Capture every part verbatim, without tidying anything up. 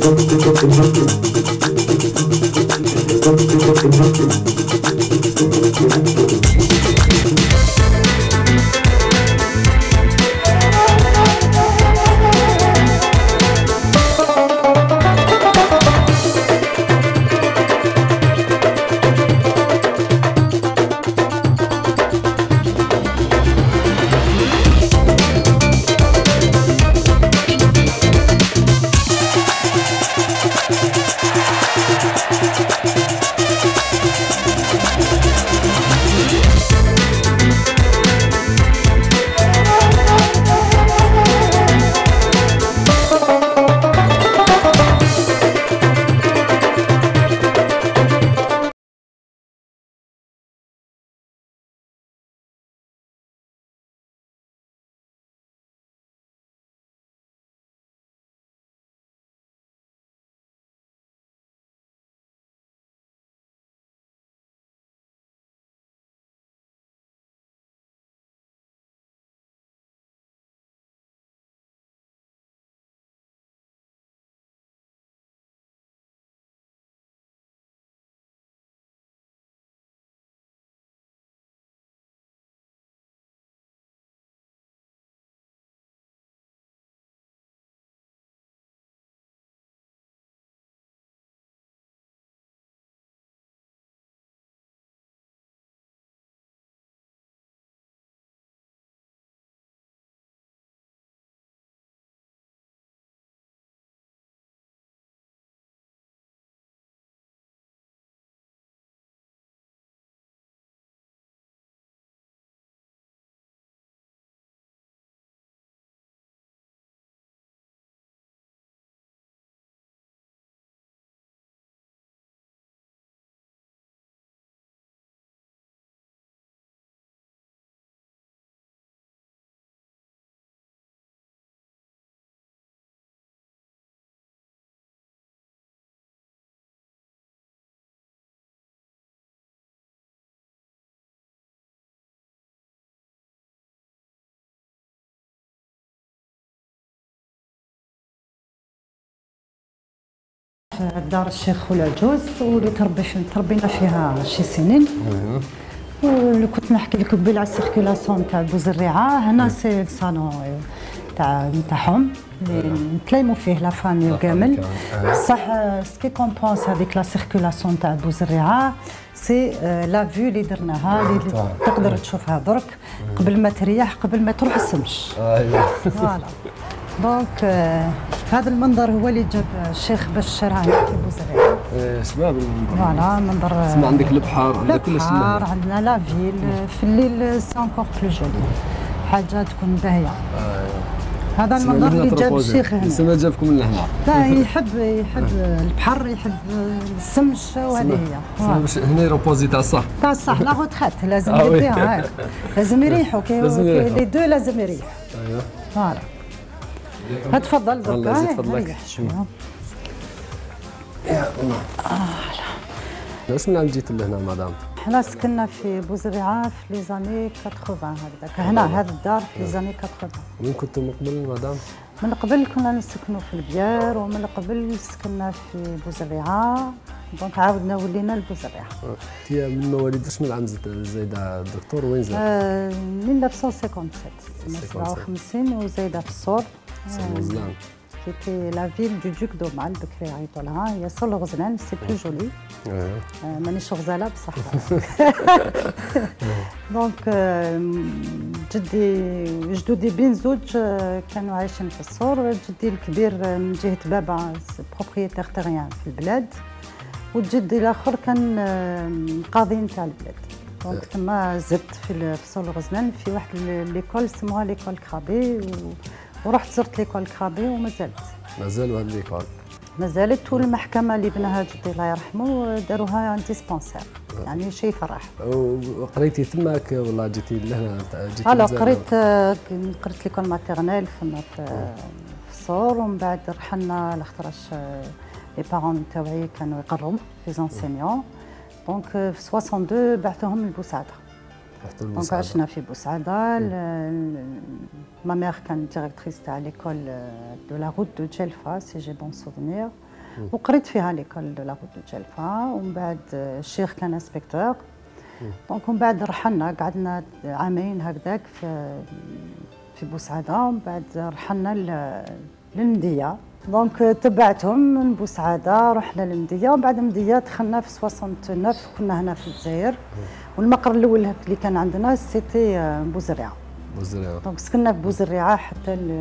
دار الشيخ والعجوز واللي تربي تربينا فيها شي سنين. واللي كنت نحكي لك قبل على السيركيلاسيون تاع بوزريعه، هنا سي الصالون تاع تاعهم اللي نتلايموا فيه لا فامي كامل. بصح سكي كومبونس هذيك لا سيركيلاسيون تاع بوزريعه سي لا فيو اللي درناها اللي تقدر تشوفها درك قبل ما تريح، قبل ما تروح السمش. ايوا فوالا. دونك هذا المنظر هو اللي جاب الشيخ باش شراها في بوزريعه. ايه سباب المنظر. فوالا منظر. تسمع عندك البحر، عندك كلش. البحر عندنا لا فيل، في الليل سي انكور بلو جولي، حاجه تكون باهيه. ايوا هذا المنظر اللي جاب الشيخ هنا. لسه ما جابكم من هنا. لا يحب يحب البحر، يحب السمش وهذه هي. هنا روبوزي تاع الصح. تاع الصح لا روتريت لازم يديها. لازم يريحوا كي لي دو لازم يريحوا. ايوا فوالا. تفضل درك. الله يزيد فضلك. يا الله. واش من عند جيت لهنا مدام؟ حنا سكننا في بوزريعه في لي زاني ثمانين هكذاك، هنا هذا الدار في لي زاني ثمانين. وين كنتم من قبل مدام؟ من قبل كنا نسكنوا في البيار، ومن قبل سكننا في بوزريعه، دونك عاودنا ولينا لبوزريعه. انت من مواليد واش من العام زايده الدكتور وين زاد؟ آه ألف وتسعمائة وسبعة وسبعين سبعة وخمسين وزايده في الصور. غزلان. كيتي لا فيل دو دوك دومال بكري عيطوا لها، هي صور غزلان سي بلو جولي. مانيش غزاله بصح. دونك جدي جدودي بين زوج كانوا عايشين في الصور. جدي الكبير من جهه بابا بروبريتير تيريان في البلاد، وجدي الاخر كان قاضي نتاع البلاد. دونك ثم زدت في الصور غزلان في واحد ليكول سموها ليكول كرابي، ورحت زرت ليكول كرابي وما زالت. مازال هاد ليكول؟ مازالت، والمحكمه اللي بناها جدي الله يرحمه داروها ديسبونسير، يعني شيء يفرح. وقريتي تماك ولا جيتي لهنا؟ جيتي لا قريت قريت ليكول ماتيرنيل فما في الصور، ومن بعد رحلنا لاختراش لي بارون تاوعي كانوا يقروا في زونسينيون. دونك في اثنين وستين بعثوهم لبوسعاده. دونك عشنا في بوسعاده. ما مير كانت ديريكتريس تاع ليكول دو لا روت دو جيلفا سي جي بون سوفونير. وقريت فيها ليكول دو لا روت دو جلفا. ومن بعد الشيخ كان انسبكتور. دونك ومن بعد رحلنا قعدنا عامين هكذاك في في بوسعاده. ومن بعد رحلنا للمديه. دونك تبعتهم من بوسعاده رحنا للمديه. ومن بعد المديه دخلنا في تسعة وثمانين كنا هنا في الجزائر. والمقر الاول اللي كان عندنا سيتي بوزريعه. بوزريعه. دونك سكننا في بوزريعه حتى ل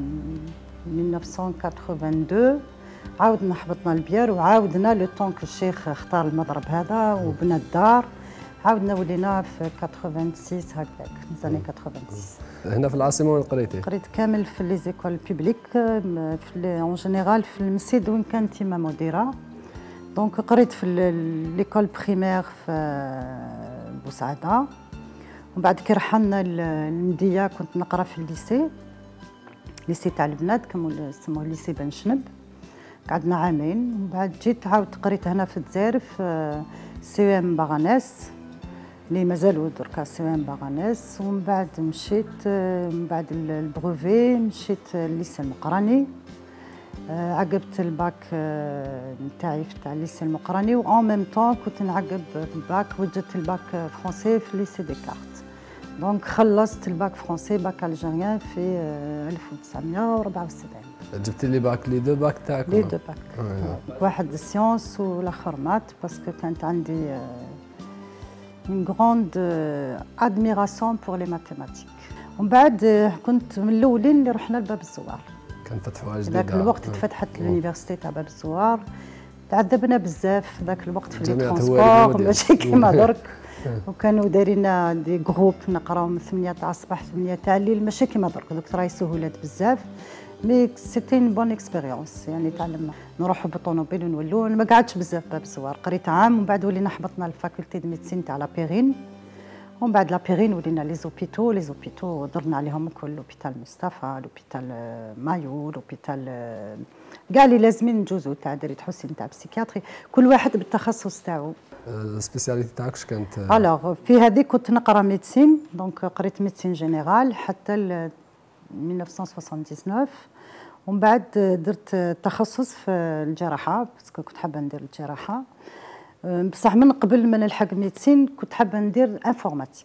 ألف وتسعمائة واثنين وثمانين. عاودنا هبطنا البيار وعاودنا لو طون كو الشيخ اختار المضرب هذا وبنى الدار. عاودنا ولينا في ستة وثمانين هكذاك زاني ستة وثمانين. هنا في العاصمه وين قريتي؟ قريت كامل في لي زيكول بوبليك في اون جينيرال في المسجد وين كانت تيما مديره. دونك قريت في ليكول بريمير في بوسعاده. ومن بعد كي رحلنا للمديه كنت نقرا في الليسي ليسي تاع البنات كانوا يسموه ليسي بن شنب. قعدنا عامين. ومن بعد جيت عاود قريت هنا في الجزائر في سي ام باغاناس اللي مازالوا دركا سي ام باغاناس. ومن بعد مشيت من بعد البروفي مشيت الليسي المقراني. عقبت الباك نتاعي تاع الليسي المقراني. و اون ميم طون كنت نعقب الباك وجدت الباك فرونسي في ليسي ديكارت. دونك خلصت الباك فرونسي باك الجيريان في ألف وتسعمائة وأربعة وسبعين. جبتي لي باك لي دو باك تاعك؟ لي دو باك. واحد سيونس والاخر مات باسكو كانت عندي اون غروند ادميراسيون بور لي ماتيماتيك. ومن بعد كنت من الاولين اللي رحنا لباب الزوار. كان فتحوها جديده. ذاك الوقت تفتحت اليونيفرسيتي تاع باب الزوار. تعذبنا بزاف ذاك الوقت في لي ترونسبور ماشي كيما درك. وكانوا دايرين دي جروب نقراو من ثمانية تاع الصباح ثمانية تاع الليل ماشي كيما درك. دوك راهي سهولات بزاف. مي سيتي اون بون اكسبيريونس يعني تعلمنا نروحوا بالطوموبيل ونولوا. ما قعدتش بزاف باب الزوار قريت عام. ومن بعد ولينا حبطنا الفاكولتي دو ميديسين تاع لا بيرين. ومن بعد لا بيرين ولينا لي زوبيتو لي زوبيتو درنا عليهم الكل. لوبيتال مصطفى لوبيتال مايو لوبيتال كاع اللي لازمين نجوزو تاع دريت حسين تاع بسيكياتري كل واحد بالتخصص تاعو. السبيسياليتي تاعك اش كانت؟ الوغ في هذيك كنت نقرا ميديسين. دونك قريت ميديسين جينيرال حتى ل ألف وتسعمائة وتسعة وتسعين. ومن بعد درت تخصص في الجراحه باسكو كنت حابه ندير الجراحه. بصح من قبل ما نلحق ميديسين كنت حابه ندير انفورماتيك.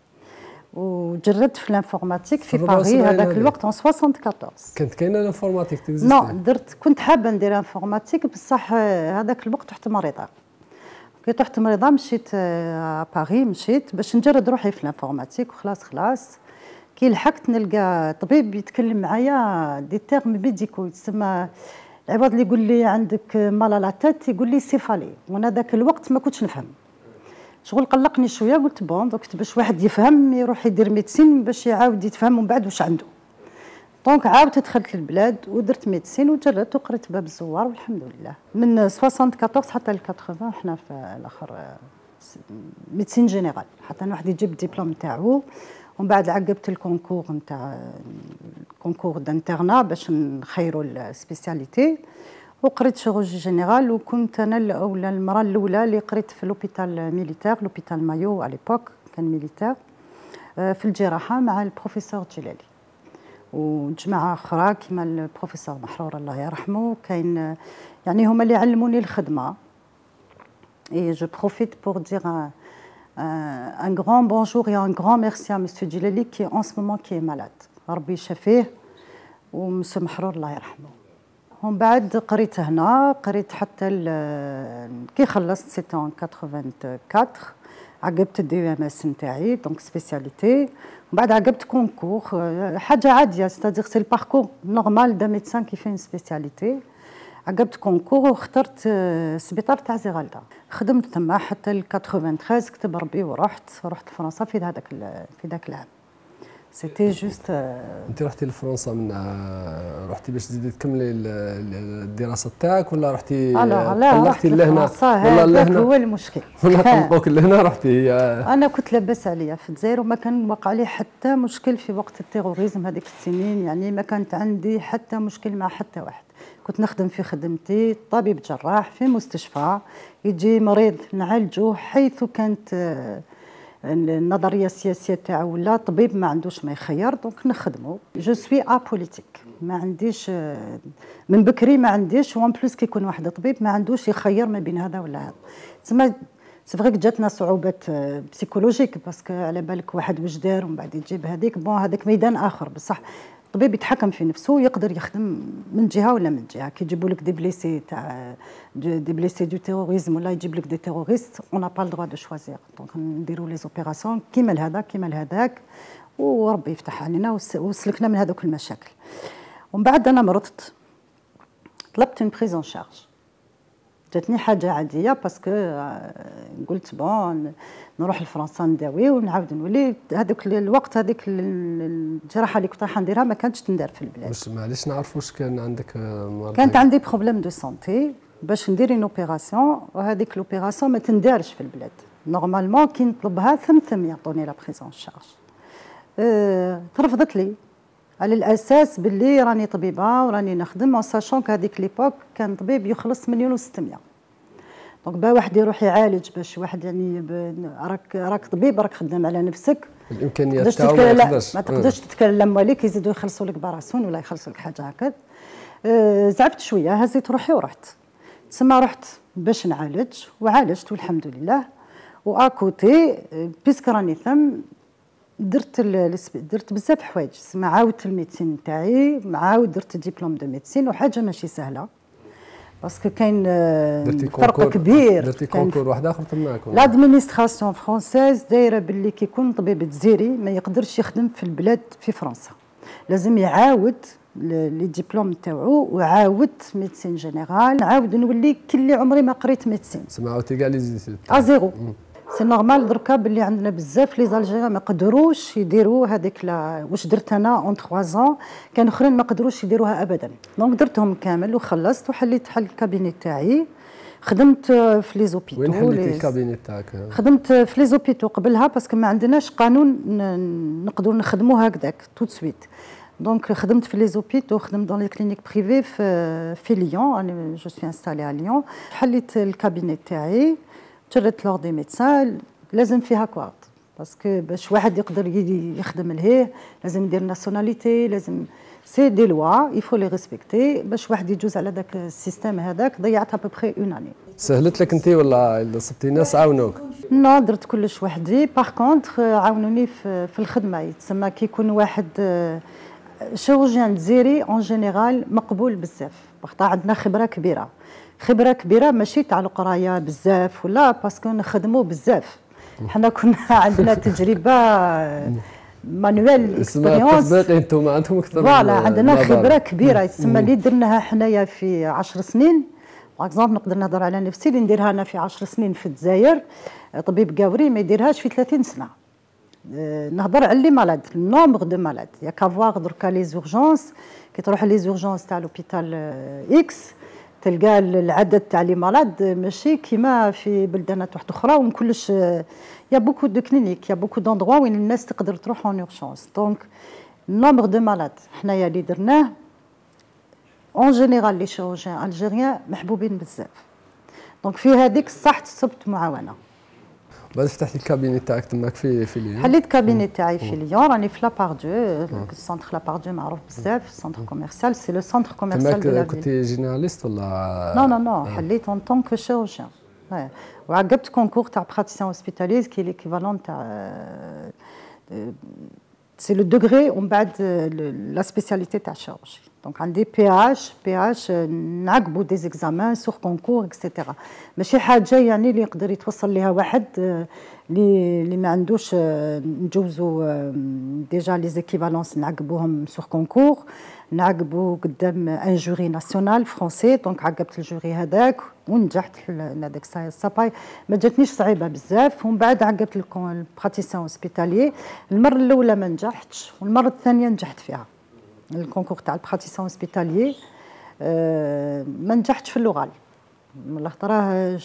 وجردت في الانفورماتيك في باريس هذاك الوقت ان أربعة وستين. كانت كاينه الانفورماتيك تكزيستي؟ نو درت كنت حابه ندير انفورماتيك بصح هذاك الوقت رحت مريضه. كي طحت مريضه مشيت باريس مشيت باش نجرد روحي في الانفورماتيك وخلاص خلاص. كي لحقت نلقى طبيب يتكلم معايا دي تيرم ميديكو يتسمى العوض اللي يقول لي عندك مالا لا تيت يقول لي سيفالي. وانا ذاك الوقت ما كنتش نفهم شغل قلقني شويه. قلت بون دوك باش واحد يفهم يروح يدير ميديسين باش يعاود يتفهم من بعد واش عنده. دونك عاودت دخلت للبلاد ودرت ميديسين وجربت وقريت باب الزوار والحمد لله. من أربعة وستين حتى ل ثمانين حنا في الاخر ميديسين جينيرال حتى واحد يجيب الدبلوم تاعو. ومن بعد عقبت الكونكور نتاع الكونكور دانترنا باش نخيروا السبيسياليتي. وقريت شيروجي جينيرال. وكنت انا الاولى المره الاولى اللي قريت في لوبيتال ميليتير لوبيتال مايو على ليبوك كان ميليتير في الجراحه مع البروفيسور جلالي وجماعه اخرى كيما البروفيسور محرور الله يرحمه. كاين يعني هما اللي علموني الخدمه. اي جو بروفيت بور دير un grand bonjour et un grand merci à monsieur Djilali qui en ce moment qui est malade. ربي يشافيه ومسو محرور الله يرحمه. ومن بعد قريت هنا قريت حتى كي خلصت سيتي ان أربعة وثمانين عقبت الدي ام اس نتاعي دونك سبيسياليتي. ومن بعد عقبت كونكور حاجه عاديه ستادير سي الباركور نورمال دا ميدسان كي في سبيسياليتي. عقبت كونكور واخترت السبيطار تاع زيغالدا خدمت تما حتى ل ثمانية وثمانين كتب ربي ورحت رحت فرنسا في هذاك في ذاك العام. سيتي جوست. انت رحتي لفرنسا من رحتي باش تزيدي تكملي الدراسه تاعك ولا رحتي طلقتي لهنا ولا لهنا؟ هو المشكل ولا طلقوك لهنا رحتي؟ انا كنت لاباس عليا في الجزائر وما كان وقع لي حتى مشكل في وقت التيروريزم هذيك السنين. يعني ما كانت عندي حتى مشكل مع حتى واحد. كنت نخدم في خدمتي طبيب جراح في مستشفى يجي مريض نعالجوه حيث كانت النظريه السياسيه تاعو ولا طبيب ما عندوش ما يخير، دونك نخدمو. جو سوي ابوليتيك، ما عنديش من بكري ما عنديش، وان بلوس كي يكون واحد طبيب ما عندوش يخير ما بين هذا ولا هذا. تسمى سي فغي جاتنا صعوبات بسيكولوجيك، باسكو على بالك واحد واش دار ومن بعد يجيب هذيك، بون هذاك ميدان اخر، بصح الطبيب يتحكم في نفسه، يقدر يخدم من جهه ولا من جهه. كي يجيبوا لك دي بليسي تاع دي بليسي دو تيروريزم ولا يجيب لك دي تيروريست، اون با لو دروا دو شوازير، دونك نديروا لي زوبيراسيون كيما لهذا كيما لهذاك، وربي يفتح علينا وسلكنا من هذوك المشاكل. ومن بعد انا مرضت، طلبت اون بريزون شارج، جاتني حاجه عاديه باسكو قلت بون نروح لفرنسا نداوي ونعاود نولي. هذاك الوقت هذيك الجراحه اللي كنت رايحه نديرها ما كانتش تندار في البلاد. واش معليش نعرف واش كان عندك مرض؟ كانت عندي بروبليم دو سونتي باش ندير اون اوبيراسيون، وهذيك الاوبيراسيون ما تندارش في البلاد. نورمالمون كي نطلبها ثم ثم يعطوني لا بريزون شارج. أه ترفضت لي على الاساس باللي راني طبيبه وراني نخدم، اون ساشون هذيك ليبوك كان طبيب يخلص مليون وستمية. دونك با واحد يروح يعالج باش واحد يعني راك راك طبيب راك خدام على نفسك، الامكانيات تاعو ما تقدرش ما تقدرش تتكلم عليك، يزيدوا يخلصوا لك باراسون ولا يخلصوا لك حاجه هكا. أه زعفت شويه، هزيت روحي ورحت تسمى، رحت باش نعالج وعالجت والحمد لله. واكوتي بيسك راني ثم درت درت بزاف حوايج، تسمى عاودت الميدسين تاعي، عاود درت ديبلوم دو ميدسين، وحاجه ماشي سهله باسكو كاين فرق كبير. درتي كونكور واحد اخر تماك؟ لادمينستراسيون فرونسيز دايره باللي كي يكون طبيب جزيري ما يقدرش يخدم في البلاد في فرنسا، لازم يعاود لي ديبلوم تاعو وعاودت ميدسين جينيرال، نعاود نولي كلي عمري ما قريت ميدسين. سما عاودتي كاع لي زيتود ا زيرو. سي نورمال دركا باللي عندنا بزاف لي زالجيريان ما قدروش يديروا هذيك لا واش درت انا اون ثلاثة زون، كان اخرين ما قدروش يديروها ابدا. دونك درتهم كامل وخلصت وحليت حل الكابيني تاعي، خدمت في لي زوبيتو. وين حليتي الكابيني تاعك؟ خدمت في لي زوبيتو قبلها باسكو ما عندناش قانون نقدروا نخدموا هكذاك تو سويت. دونك خدمت في لي زوبيتو، خدمت دون لي كلينيك بريفي في في ليون، انا جو سوي انستالي على ليون. حليت الكابيني تاعي، جريت لور دي ميدسان، لازم فيها كوارت باسكو باش واحد يقدر يخدم لهيه لازم يدير ناسيوناليتي، لازم سي دي لوا يفو لي ريسبكتي باش واحد يجوز على داك السيستيم هذاك. ضيعتها ببخي اون اني. سهلت لك انت ولا صبتي ناس عاونوك؟ نو درت كلش وحدي. باغ كونطخ عاونوني في, في الخدمه، يتسمى كي يكون واحد شيروجيان جزيري اون جينيرال مقبول بزاف، وقتها عندنا خبره كبيره. خبره كبيره ماشي تاع القرايه بزاف ولا باسكو نخدموا بزاف، حنا كنا عندنا تجربه مانويل اكسبيريونس. انتم عندكم اكثر فوالا عندنا خبره كبيره، يتسمى اللي درناها حنايا في عشر سنين. باغ اكزومبل نقدر نهضر على نفسي، اللي نديرها انا في عشر سنين في الجزائر طبيب قاوري ما يديرهاش في ثلاثين سنه. نهضر على لي مالاد، النومبر دو مالاد، يا كافواغ دركا لي زورجونس، كي تروح لي زورجونس تاع لوبيتال اكس تلقى العدد تاع لي مالاد ماشي كيما في بلدانات واحده اخرى، ومن كلش يا بوكو دو كلينيك، يا بوكو دوندروا وين الناس تقدر تروح اون اورجونس. دونك النومبر دو مالاد حنايا اللي درناه اون جينيرال لي شيروجيان الجيريان محبوبين بزاف. دونك في هذيك الصح تصبت معاونه. بعد فتحتي الكابيني تاعك تماك في في ليون؟ حليت كابيني تاعي في ليون، راني في لاباردو، السونتر لاباردو معروف بزاف، سونتر كوميرسيال، سي لو سونتر كوميرسيال دو لا فيل. كنتي جينيراليست ولا؟ نو نو نو، حليت اون طونك شيروجيان، وعقبت كونكور تاع براتيسيان هوسبيتاليز كي ليكيفالون تاع سي لو دوغري ومن بعد لا سبيسياليتي تاع الشيروجي. دونك عندي بي اش بي اش نعقبوا دي زيكزامان سور كونكور اكسيتيرا، ماشي حاجه يعني اللي يقدر يتوصل ليها واحد اللي اللي ما عندوش نجوزوا ديجا لي زيكيفالونس نعقبوهم سور كونكور، نعقبوا قدام ان جوري ناسيونال فرونسي. دونك عقبت الجوري هذاك ونجحت هذاك الصباي، ما جاتنيش صعيبه بزاف. ومن بعد عقبت البراتيسيان هوسبيتاليي، المره الاولى ما نجحتش والمره الثانيه نجحت فيها. الكونكور تاع البراتيسيان هوسبيتاليي أه ما نجحتش في اللغه، راه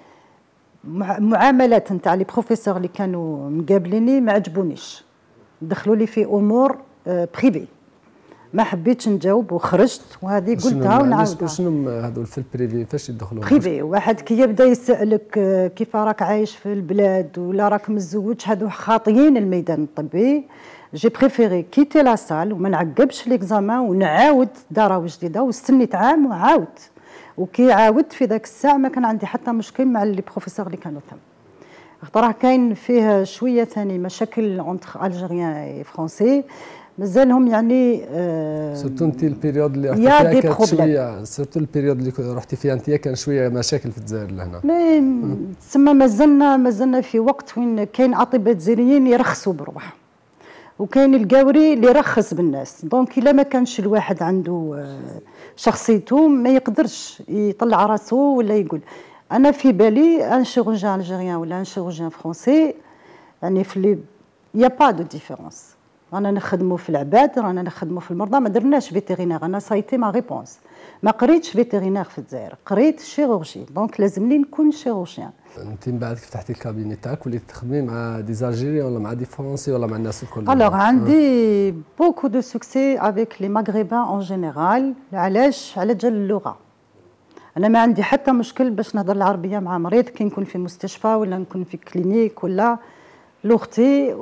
معاملات نتاع لي بروفيسور اللي كانوا مقابليني ما عجبونيش، دخلوا لي في امور أه بريفي. ما حبيتش نجاوب وخرجت، وهذه قلتها ونعاودها. شنو هذول في البريفي فاش يدخلوا؟ بريفي واحد كي يبدا يسالك كيف راك عايش في البلاد ولا راك متزوج، هذو خاطيين الميدان الطبي. جي بريفيري كيتي لا سال وما نعقبش ليكزامان ونعاود دراوي جديده، واستنيت عام وعاودت. وكي عاودت في ذاك الساعه ما كان عندي حتى مشكل مع لي بروفيسور اللي كانوا تم، خاطر راه كاين فيه شويه ثاني مشاكل اونتر الجيريان و فرونسي، مازالهم يعني آه سورتو انت البيريود اللي رحتي فيها كانت شويه، سورتو البيريود اللي رحتي فيها انت كان شويه مشاكل في الجزائر لهنا. مي تسمى مازلنا مازلنا في وقت وين كاين اطباء جزائريين يرخصوا بروحهم، وكاين القاوري اللي يرخص بالناس. دونك الا ما كانش الواحد عنده شخصيته ما يقدرش يطلع راسه ولا يقول. انا في بالي ان شيروجيان الجيريان ولا ان شيروجيان فرونسي يعني في لي يا با دو ديفيرونس. رانا نخدموا في العباد، رانا نخدموا في المرضى، ما درناش فيتيرينير. انا سايتي ما ريبونس، ما قريتش فيتيرينير في الجزائر، قريت شيروجي، دونك لازمني نكون شيروجيان. انت من بعد كيف فتحتي الكابيني تاعك وليتي تخدمي مع دي زالجيريان ولا مع دي فرونسي ولا مع الناس الكل؟ الوغ عندي بوكو دو سوكسي افيك لي ماغريبان اون جينيرال. علاش؟ على جال اللغه. انا ما عندي حتى مشكل باش نهضر العربيه مع مريض كي نكون في مستشفى ولا نكون في كلينيك ولا لوختي.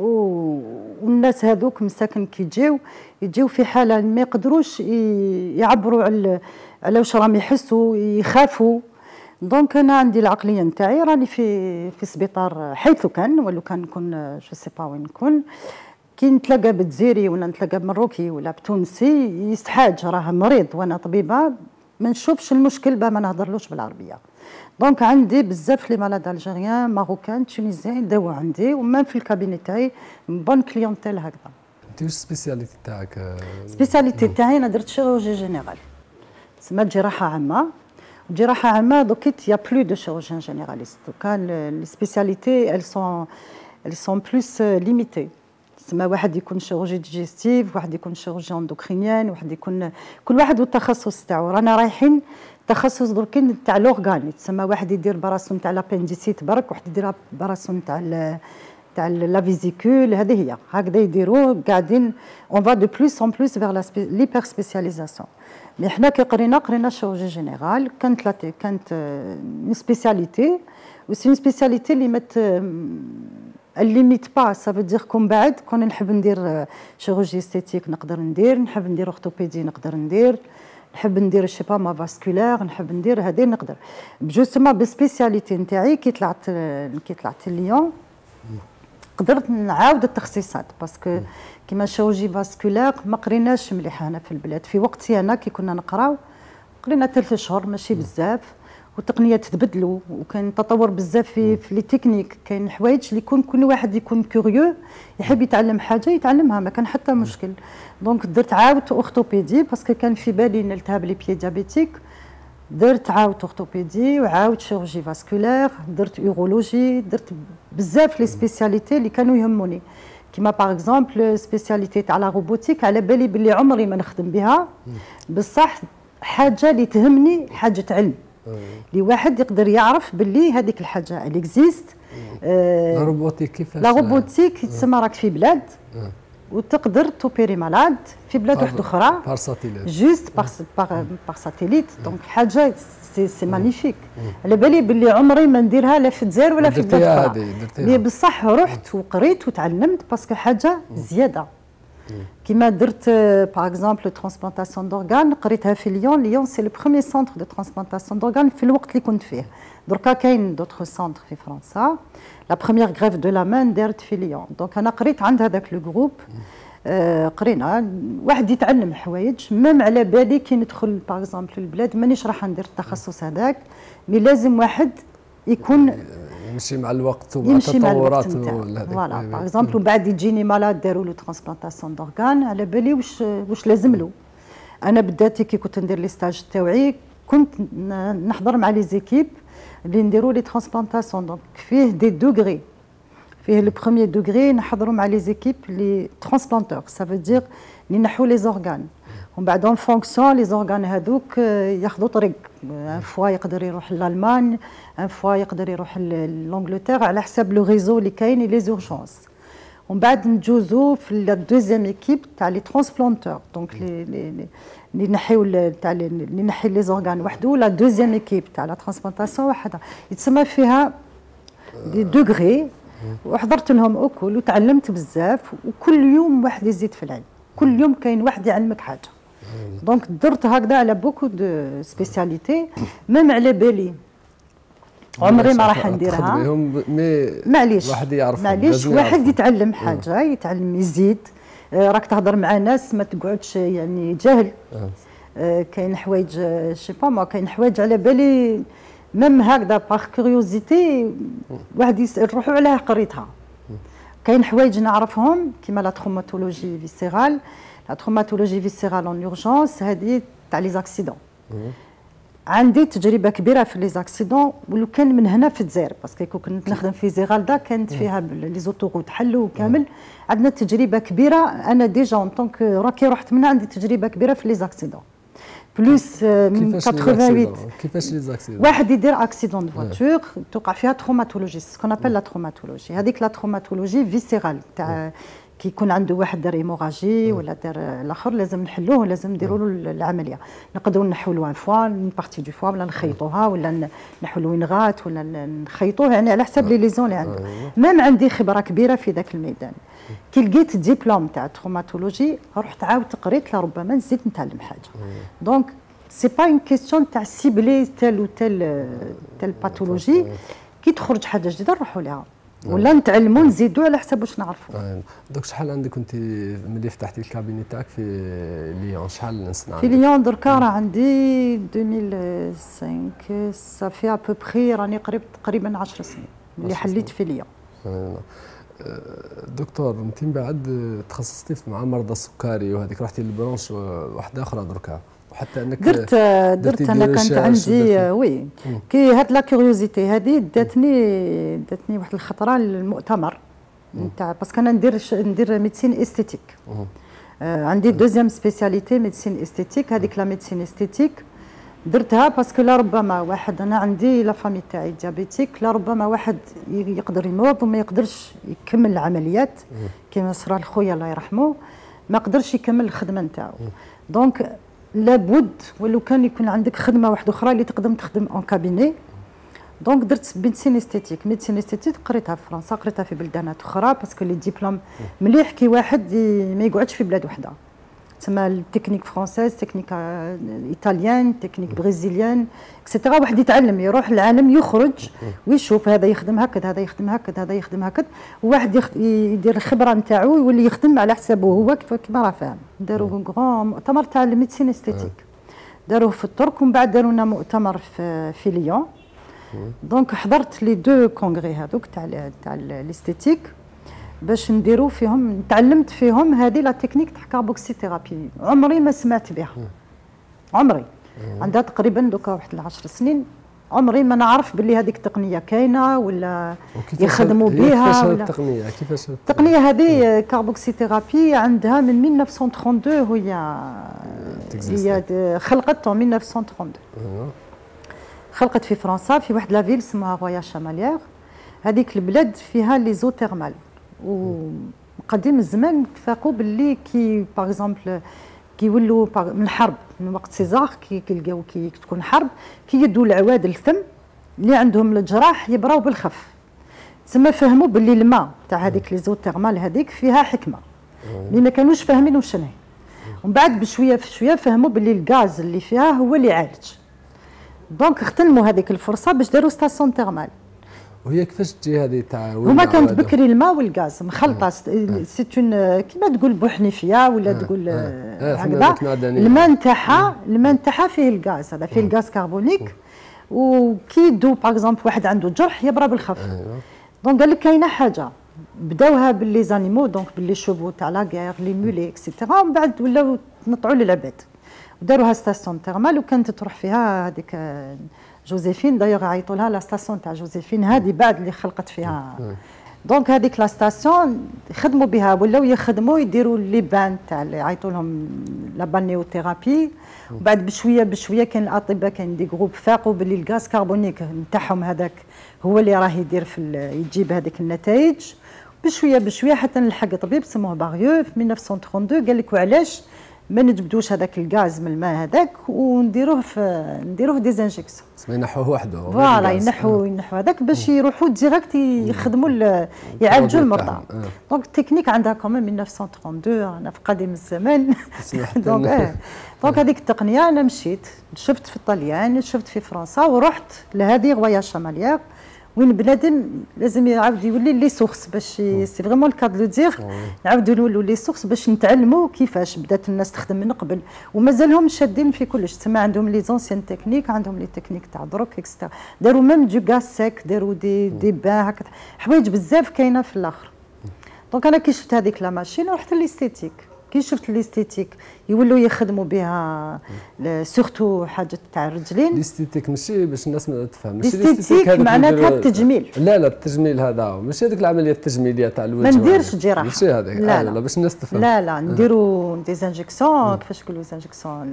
والناس هذوك مساكن كي يجيو يجيو في حاله ما يقدروش يعبروا على على واش راهم يحسوا، يخافوا. دونك انا عندي العقليه نتاعي، راني في في سبيطار حيث كان، ولو كان نكون جو سي با وين نكون، كي نتلاقى بالجزيري ولا نتلاقى بمروكي ولا بتونسي يستحاج راه مريض وانا طبيبه، ما نشوفش المشكل باه ما نهضرلوش بالعربيه. دونك عندي بزاف لي مالاد الجيريان ماروكان تونيزيان يداووا عندي، ومام في الكابيني تاعي بون كليونتيل هكذا. انت واش السبيسياليتي تاعك؟ السبيسياليتي تاعي انا درت شيروجي جينيرال، تسمى جراحه عامه. جراحه عامه دوكيت يا بلو دو شيروجيان جينيراليست، كان لي سبيسياليتي ال سون ال سون بلوس ليميتي. تسمى واحد يكون شيروجي ديجيستيف، واحد يكون شيروجي اندوكرينيان، واحد يكون كل واحد والتخصص تاعو. رانا رايحين تخصص دركين تاع لورغاني، تسمى واحد يدير براسون تاع لابنديسيت برك، واحد يدير براسون تاع تاع لا فيزيكول. هذه هي هكذا يديروا قاعدين اون فا دو بلوس اون بلوس فيغ ليبر سبيسياليزاسيون. مي حنا كي قرينا قرينا شيروجي جينيرال، كانت لا كانت اون سبيسياليتي وسي اون سبيسياليتي اللي مت الليميت با. سا فو دير كون بعد كون نحب ندير شيروجي استيتيك نقدر ندير، نحب ندير اورثوبيدي نقدر ندير، نحب ندير شي با ما فاسكولار نحب ندير هذه نقدر. جوستومون بسبيسياليتي نتاعي كي طلعت كي طلعت ليون قدرت نعاود التخصيصات، باسكو كيما شيروجي فاسكولار ما قريناش مليح هنا في البلاد. في وقتي انا كي كنا نقراو قرينا ثلاث شهور ماشي بزاف، والتقنيات تبدلوا وكان تطور بزاف في في لي تكنيك. كاين حوايج اللي يكون كل واحد يكون كوريو يحب يتعلم حاجه يتعلمها، ما كان حتى مشكل. دونك درت عاودت اورثوبيدي باسكو كان في بالي نلتهب لي بيي ديابيتيك، درت عاودت اورثوبيدي وعاود شيروجي فاسكولار، درت اورولوجي، درت بزاف لي سبيسياليتي اللي كانوا يهموني. كيما باغ اكزومبل سبيسياليتي تاع لا روبوتيك، على بالي بلي عمري ما نخدم بها، بصح حاجه اللي تهمني حاجه علم اللي واحد يقدر يعرف باللي هذيك الحاجه اكزيست. لا روبوتيك كيفاش؟ لا روبوتيك تسمى راك في بلاد وتقدر توبيري مالاد في بلاد واحده اخرى بار ساتيليت، جوست بار بار ساتيليت. دونك حاجه سي سي مانيفيك. على بالي باللي عمري ما نديرها لا في الجزائر ولا في بلاد اخرى، مي بصح رحت وقريت وتعلمت باسكو حاجه زياده. كيما درت باغ اكزومبل ترانسبلانتاسيون دورغان قريتها في ليون. ليون سي لو بروميير سونتر دو ترانسبلانتاسيون دورغان في الوقت اللي كنت فيه. دركا كاين دوطخ سونتر في فرنسا. لا بروميير غريف دو لا مان دارت في ليون. دونك انا قريت عند هذاك لو جروب، آه قرينا واحد يتعلم حوايج. ميم على بالي كي ندخل باغ اكزومبل البلاد مانيش راح ندير التخصص هذاك، مي لازم واحد يكون يمشي مع الوقت ومع التطورات. فوالا باغ اكزومبل ومن بعد يجيني مالاد داروا له ترانسبلانتاسيون دورغان، على بالي واش واش لازم له. انا بداتي كي كنت ندير لي ستاج تاوعي كنت نحضر مع لي زيكيب اللي نديروا لي ترانسبلانتاسيون. دونك فيه دي دوغري، فيه لو بروميير دوغري نحضروا مع لي زيكيب لي ترانسبلانتور، سا فو دير نحو لي زورغان، ومن بعد اون فونكسيون لي زورغان هذوك ياخذوا طريق. ان فوا يقدر يروح لالمان، ان فوا يقدر يروح لانجلتير على حساب لو ريزو اللي كاين لي زورجونس. ومن بعد نجوزو في الدوزيام ايكيب تاع لي ترانسبلونتور دونك لي لي اللي نحيو تاع اللي نحي لي زورغان وحده، لا دوزيام ايكيب تاع لا ترانسبلانتاسيون وحدها، يتسمى فيها دي دوغري. وحضرت لهم اوكل وتعلمت بزاف، وكل يوم واحد يزيد في العلم، كل يوم كاين واحد يعلمك حاجه. دونك درت هكذا على بوكو دو سبيسياليتي، ميم على بالي عمري ما راح نديرها. معليش واحد يعرف، معليش واحد يتعلم حاجه، يتعلم يزيد. آه راك تهضر مع ناس ما تقعدش يعني جاهل. آه كاين حوايج شي با ما كاين حوايج على بالي ميم هكذا باغ كوريوزيتي واحد نروحوا عليها قريتها. كاين حوايج نعرفهم كيما لا تروماتولوجي فيسيرال، لا تروماتولوجي فيسيرال اون اورجونس هذه تاع لي زاكسيدون. عندي تجربه كبيره في لي زاكسيدون، ولو كان من هنا في الجزائر باسكو كنت نخدم في زيغالدا كانت فيها لي زوتوغوت حلوا كامل، عندنا تجربه كبيره. انا ديجا اون طونك راكي رحت من عندي تجربه كبيره في لي زاكسيدون بلوس من ثمانية وثمانين. كيفاش لي زاكسيدون؟ واحد يدير اكسيدون دو فواتور توقع فيها تروماتولوجي، سكون ابل لا تروماتولوجي. هذيك لا تروماتولوجي فيسيرال تاع كي يكون عنده واحد دار هيموراجي ولا دار الاخر لازم نحلوه ولازم نديروا له العمليه. نقدروا نحوا له ان فوا من بارتي دو فوا ولا نخيطوها ولا نحوا له وينغات ولا نخيطوه، يعني على حسب لي ليزون اللي عنده. ميم عندي خبره كبيره في ذاك الميدان. كي لقيت الدبلوم تاع التروماتولوجي رحت عاودت قريت لربما نزيد نتعلم حاجه. دونك سي با اون كيستيون تاع سيبلي تال و تال تال باثولوجي. كي تخرج حاجه جديده نروحوا لها ولا نتعلموا نزيدوا على حسب واش نعرفوا. دوك شحال عندك كنت ملي فتحتي الكابيني تاعك في ليون؟ شحال سنه في ليون دركا راه عندي ألفين وخمسة صافي ا بوبري راني قريب تقريبا عشر سنين اللي حليت في ليون. دكتور انت من بعد تخصصتي مع مرضى السكري وهذيك رحتي للبرونش واحده اخرى دركا، وحتى انك درت درت انا كانت عندي وي كي هاد لا كيوريوزيتي هذه داتني داتني واحد الخطره للمؤتمر نتاع باسكو انا ندير ندير ميديسين استيتيك. آه عندي دوزيام سبيسياليتي ميديسين استيتيك. هذيك لا ميديسين استيتيك درتها باسكو لربما واحد انا عندي لا فامي تاعي ديابيتيك، لربما واحد يقدر يمرض وما يقدرش يكمل العمليات كيما صرا لخويا الله يرحمه ما قدرش يكمل الخدمه نتاعو. دونك لابد ولو كان يكون عندك خدمه واحده اخرى اللي تقدم تخدم اون كابيني. دونك درت ميديسين استيتيك. ميديسين استيتيك قريتها في فرنسا، قريتها في بلدانات اخرى باسكو لي ديبلوم مليح كي واحد ما يقعدش في بلاد وحده. تسمى التكنيك فرونسيز، تكنيك ايطاليان، تكنيك بريزيليان اكسيتيرا. واحد يتعلم يروح للعالم يخرج ويشوف هذا يخدم هكذا هذا يخدم هكذا هذا يخدم هكذا، وواحد يدير الخبره نتاعو يولي يخدم على حسابه هو كيما راه فاهم. داروا غران مؤتمر تاع الميديسين استيتيك داروه في الترك، ومن بعد داروا لنا مؤتمر في في ليون. دونك حضرت لي دو كونغري هذوك تاع تاع الاستيتيك باش نديرو فيهم تعلمت فيهم هذه لا تكنيك تاع كاربوكسي ثيرابي. عمري ما سمعت بها، عمري عندها تقريبا دوكا واحد العشر سنين، عمري ما نعرف باللي هذيك التقنيه كاينه ولا يخدموا بها. كيفاش هذه التقنيه؟ كيفاش التقنيه هذه كاربوكسي ثيرابي عندها من ألف وتسعمائة واثنين وثلاثين هي هي خلقت في ألف وتسعمائة واثنين وثلاثين. خلقت في فرنسا في واحد لافيل اسمها رويا شمالير. هذيك البلاد فيها لي زوتيرمال، وقديم الزمان فاقوا باللي كي باغ اكزومبل كيولوا من الحرب من وقت سيزار كي كيلقاو كي تكون حرب كيدوا العواد الثم اللي عندهم الجراح يبراو بالخف. تسمى فهموا باللي الماء تاع هذيك لي زوتيرمال هذيك فيها حكمه اللي ما كانوش فاهمين واش هي. ومن بعد بشويه في شويه فهموا باللي الغاز اللي فيها هو اللي يعالج. دونك اغتنموا هذيك الفرصه باش داروا ستاسيون تيرمال. وهي كيفاش تجي هذه تاع هما كانت بكري الماء والغاز مخلطه سي اون كيما تقول بوحنيفيه ولا تقول هكذا. الماء نتاعها الماء نتاعها فيه الغاز، هذا فيه الغاز كربونيك، وكي يدو باغ اكزومبل واحد عنده جرح يبرى بالخف. دونك قال لك كاينه حاجه بداوها باللي زانيمو دونك باللي شوفو تاع لا غير لي مولي اكسيتيرا، ومن بعد ولاو نطعوا للعباد وداروها ستاسيون تيرمال. وكانت تروح فيها هذيك جوزيفين دايوغ يعيطوا لها لا ستاسيون تاع جوزيفين هذه بعد اللي خلقت فيها. دونك هذيك لا ستاسيون يخدموا بها ولاو يخدموا يديروا لي بان تاع اللي يعيطوا لهم لا بالنيوثيرابي. وبعد بشويه بشويه كان الاطباء كان دي جروب فاقوا باللي الغاز كربونيك نتاعهم هذاك هو اللي راه يدير في يجيب هذيك النتائج. بشويه بشويه حتى نلحق طبيب سموه باغيو في ألف وتسعمائة واثنين وثمانين قال لك وعلاش ما نجبدوش هذاك الغاز من الماء هذاك ونديروه في نديروه في ديزانجيكسيون ما ينحوه وحده فوالا ينحوا ينحوا هذاك باش يروحوا ديريكت يخدموا يعالجوا المرضى. دونك التكنيك عندها كمان من ألف وتسعمائة واثنين وثمانين انا في قديم الزمان دونك اه دونك هذيك التقنيه انا مشيت شفت في الطليان شفت في فرنسا ورحت لهذه غوايه شماليه وين بنادم لازم يعاود يولي لي سورس باش سي فريمون الكا دو دير نعاودوا نولوا لي سورس باش نتعلموا كيفاش بدات الناس تخدم من قبل ومازالهم شادين في كلش تما عندهم لي زونسيان تكنيك عندهم لي تكنيك تاع دروك اكسترا داروا ميم دو غاز سيك داروا دي دي بان هكا حوايج بزاف كاينه في الاخر. دونك انا كي شفت هذيك لا ماشين رحت للاستيتيك كي شفت الاستيتيك يولوا يخدموا بها سورتو حاجه تاع الرجلين. الاستيتيك ماشي باش الناس ما تفهم ماشي الاستيتيك معناتها التجميل. لا لا التجميل هذا ماشي هذيك العمليه التجميليه تاع الوجه ما نديرش جراحه ماشي هذاك لا, لا, لا باش الناس تفهم لا لا نديروا دي زانجيكسيون كيفاش نقولوا زانجيكسيون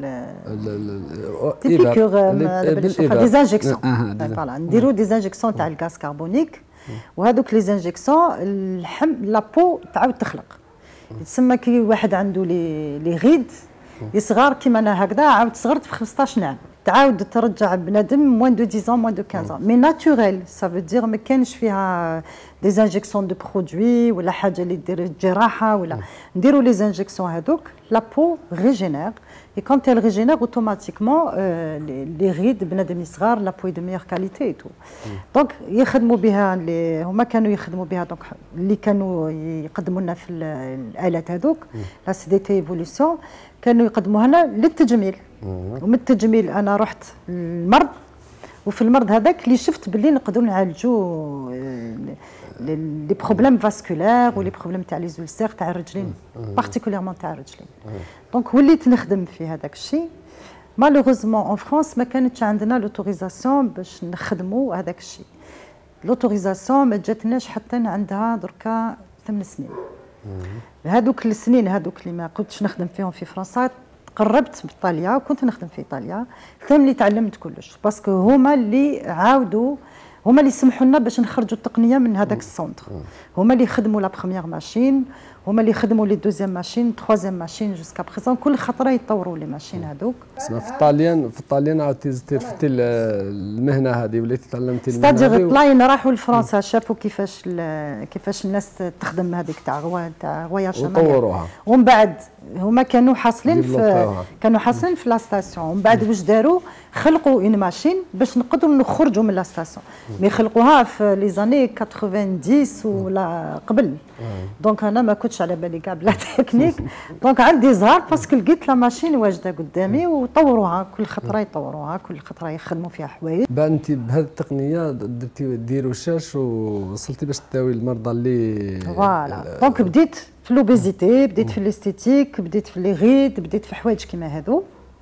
دي بيكور دي زانجيكسيون فوالا نديروا دي زانجيكسيون تاع الغاز كربونيك وهذوك لي زانجيكسيون اللحم لابو تعاود تخلق يتسمى كي واحد عنده لي لي غيد يصغر كيما انا هكذا عاود صغرت في خمسطاش عام تعاود ترجع بنادم موان دو عشرة موان دو خمسطاش مي ناتوريل سا فو دير ما كانش فيها دي زانجيكسيون دو برودوي ولا حاجه اللي دير جراحه ولا نديروا لي زانجيكسيون هذوك لابو ريجينير اي كونت elle régénère automatiquement لي غيد بنادم يصغر لابو دو ميور كاليتي تو دونك يخدموا بها اللي هما كانوا يخدموا بها دونك اللي كانوا يقدموا لنا في الالات هذوك لا سي دي تي ايفوليسيون كانوا يقدموها لنا للتجميل ومن التجميل انا رحت للمرض وفي المرض هذاك اللي شفت باللي نقدروا نعالجوا لي بروبليم فاسكولير ولي بروبليم تاع لي زولسير تاع الرجلين بارتيكوليرمون تاع الرجلين. دونك وليت نخدم في هذاك الشيء مالوغوزمون اون فرانس ما كانتش عندنا لوتوريزاسيون باش نخدموا هذاك الشيء. لوتوريزاسيون ما جاتناش حتى عندها دركا ثمان سنين. هذوك السنين هذوك اللي ما كنتش نخدم فيهم في فرنسا قربت بايطاليا وكنت نخدم في ايطاليا ثم اللي تعلمت كلش باسكو هما اللي عاودوا هما اللي سمحوا لنا باش نخرجوا التقنيه من هذاك السونتر هما اللي خدموا لا بروميير ماشين هما اللي خدموا لي دوزيام ماشين تخوازيام ماشين جوسكا بريزون كل خطره يطوروا لي ماشين هذوك. اسمع في الطاليان في الطاليان عاودتي زدتي رفتي المهنه هذه وليتي تعلمتي المهنه هذه ستادير الطلاين راحوا لفرنسا شافوا كيفاش كيفاش الناس تخدم هذيك تاع غوا تاع غوايه شماليه وطوروها ومن بعد هما كانوا حاصلين في كانوا حاصلين في لا ستاسيون ومن بعد واش داروا خلقوا اون ماشين باش نقدروا نخرجوا من لا ستاسيون مي خلقوها في لي زاني تسعين ولا قبل دونك انا ما كنتش على بالي كاع بلا تكنيك دونك عندي زهر باسكو لقيت لا ماشين واجده قدامي وطوروها كل خطره يطوروها كل خطره يخدموا فيها حوايج. بان انت بهذه التقنيه درتي ديروا شاش ووصلتي باش تداوي المرضى اللي فوالا دونك بديت في لوبيزيتي بديت في الاستيتيك بديت في لي غيد بديت في حوايج كيما هذو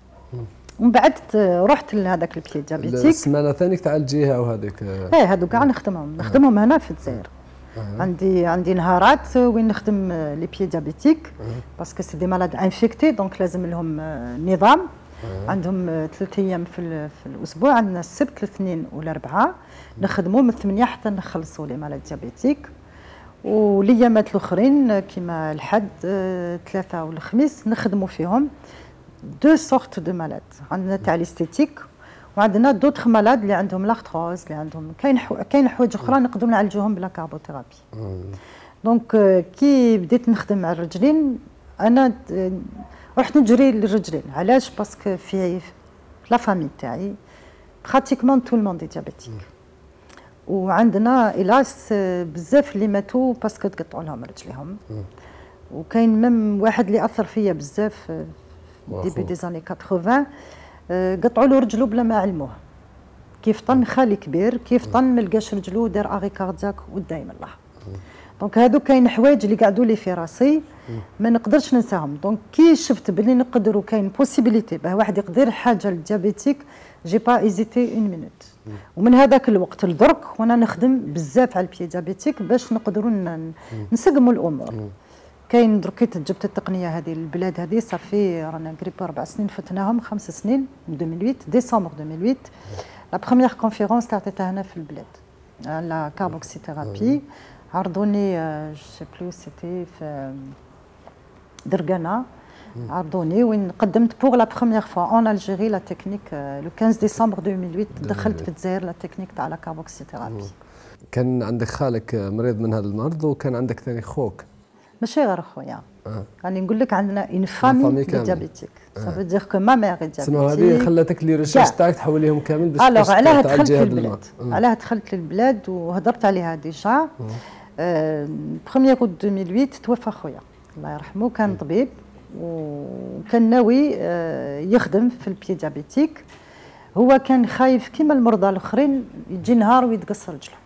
ومن بعد رحت لهذاك البيي ديابيتيك السمانه ثانيك تعالجيها وهذيك ايه هذو كاع نخدمهم نخدمهم هنا في الجزائر. عندي عندي نهارات وين نخدم لي بيي ديابيتيك باسكو سي دي مالاد انفيكتي دونك لازم لهم نظام عندهم ثلاث ايام في, في الاسبوع عندنا السبت الاثنين والاربعاء نخدموا من ثمانية حتى نخلصوا لي مالاد ديابيتيك والايامات الاخرين كيما الحد ثلاثه والخميس نخدموا فيهم دو سورت دو مالاد عندنا تاع الاستيتيك وعندنا دوطخ مالاد اللي عندهم لاختروز اللي عندهم كاين حو... كاين حوايج اخرى نقدروا نعالجوهم بلا كاربوثيرابي. دونك كي بديت نخدم مع الرجلين انا رحت نجري للرجلين علاش باسكو في لا فامي تاعي براتيكمون تو الموند ديابيتيك وعندنا الاس بزاف اللي ماتوا باسكو تقطعوا لهم رجليهم وكاين ميم واحد اللي اثر فيا بزاف ديبي دي زاني ثمانين قطعوا له رجلو بلا ما علموه كيف طن خالي كبير كيف طن ما لقاش رجلو دار اغي كاردياك ودايم الله دونك هادو كاين حوايج اللي قعدوا لي في راسي ما نقدرش ننساهم دونك كي شفت بلي نقدروا كاين بوسيبيليتي باه واحد يقدر حاجه للديابيتيك جي با ايزيتي اون مينوت ومن هذاك الوقت لدرك وانا نخدم بزاف على البيي ديابيتيك باش نقدروا نسقموا الامور. كاين دركيت جبت التقنيه هذه البلاد هذه صافي رانا قريب اربع سنين فتناهم خمس سنين من ألفين وثمانية ديسمبر ألفين وثمانية لا بروميير كونفيرونس تعطيتها هنا في البلاد لا كاربوكسي ثيرابي عرضوني جو بلو سيتي في درقنا، عرضوني وين قدمت بوغ لا بروميير فوا اون الجيري لا تكنيك لو خمسة ديسمبر ألفين وثمانية دخلت في الجزائر لا تكنيك تاع لا كاربوكسيثيرابي. كان عندك خالك مريض من هذا المرض وكان عندك ثاني خوك؟ ماشي غير خويا، آه. راني نقول لك عندنا اون فامي ديابيتيك، سافو دير كو ما ميغ ديابيتيك. سما هذه خلاتك لي ريشيرش تاعك تحوليهم كامل باش الوغ علاه دخلت للبلاد، علاه دخلت للبلاد وهضرت عليها ديجا. بروميير اوت ألفين وثمانية توفى خويا الله يرحمه، كان طبيب وكان ناوي يخدم في البي ديابيتيك. هو كان خايف كيما المرضى الاخرين يجي نهار ويتقص رجله،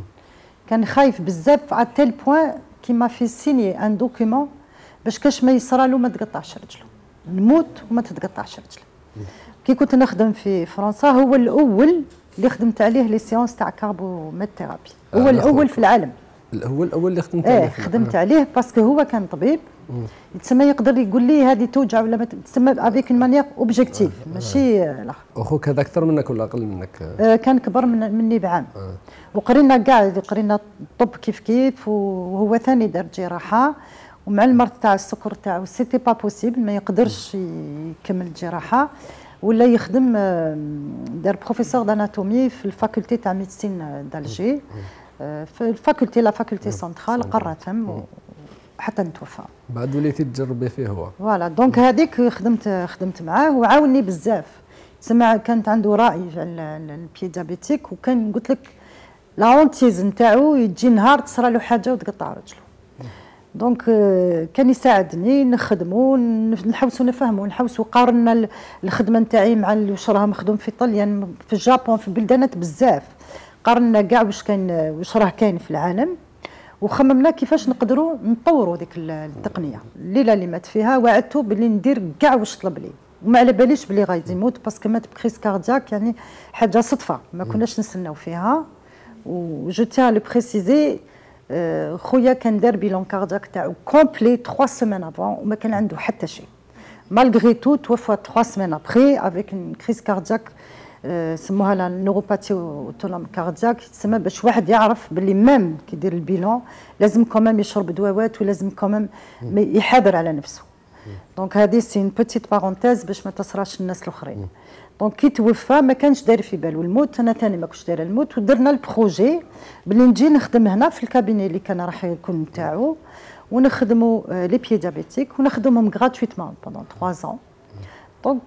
كان خايف بزاف على تيل بوان كيما في سيني ان دوكيمون باش كاش ما يصرالو ما تقطعش رجله، نموت وما تتقطعش رجله. كي كنت نخدم في فرنسا هو الاول اللي خدمت عليه لي سيونس تاع كاربوميت ثيرابي، هو الاول في العالم. هو الاول اللي خدمت عليه؟ ايه خدمت عليه باسكو هو كان طبيب يتسمى يقدر يقول لي هذه توجع ولا ما تسمى افيك اون مانيير اوبجيكتيف ماشي. لا اخوك هذا اكثر منك ولا اقل منك؟ آه كان كبر من مني بعام. آه. وقرينا كاع قرينا الطب كيف كيف، وهو ثاني دار جراحه ومع المرض تاع السكر تاعو سيتي با بوسيبل ما يقدرش يكمل الجراحه، ولا يخدم دار بروفيسور داناتومي في الفاكولتي تاع ميديسين دالجي في الفاكولتي لا فاكولتي سنترال قراتهم حتى نتوفى. بعد وليتي تجربي فيه هو. فوالا دونك هذيك خدمت خدمت معاه وعاوني بزاف. سمع كانت عنده راي على البي ديابيتيك، وكان قلت لك لا اونتيز نتاعو يجي نهار تصرى له حاجه وتقطع رجله. دونك كان يساعدني نخدموا نحوسوا نفهموا نحوسوا قارنا الخدمه نتاعي مع واش راه مخدوم في طليان في الجابون في بلدانات بزاف، قارنا كاع واش كاين واش راه كاين في العالم، وخممنا كيفاش نقدروا نطوروا ديك التقنيه. الليله اللي مات فيها وعدته باللي ندير كاع واش طلب لي، وما على باليش بلي غادي يموت باسكو مات بكريس كاردياك، يعني حاجه صدفه ما كناش نستناو فيها. وجو تيان لو بريسيزي خويا كان دار بيلون كاردياك تاعو كومبلي ثلاث سيمين افون وما كان عنده حتى شيء، مالغري تو توفى ثلاث سيمين ابري افيك كريس كاردياك سموها لا نيوروباتي اوتونوم كاردياك. تسمى باش واحد يعرف باللي ميم كي يدير البيلون لازم كومام يشرب دواوات ولازم كومام يحاضر على نفسه. دونك هذه سي اون بوتيت بارونتيز باش ما تصراش الناس الاخرين. دونك كي توفى ما كانش داير في بالو الموت، انا ثاني ما كنتش دايره الموت، ودرنا البروجي باللي نجي نخدم هنا في الكابيني اللي كان راح يكون نتاعو ونخدموا لي بيي ديابيتيك ونخدمهم غراتويتمون بوندون ثلاث ans. دونك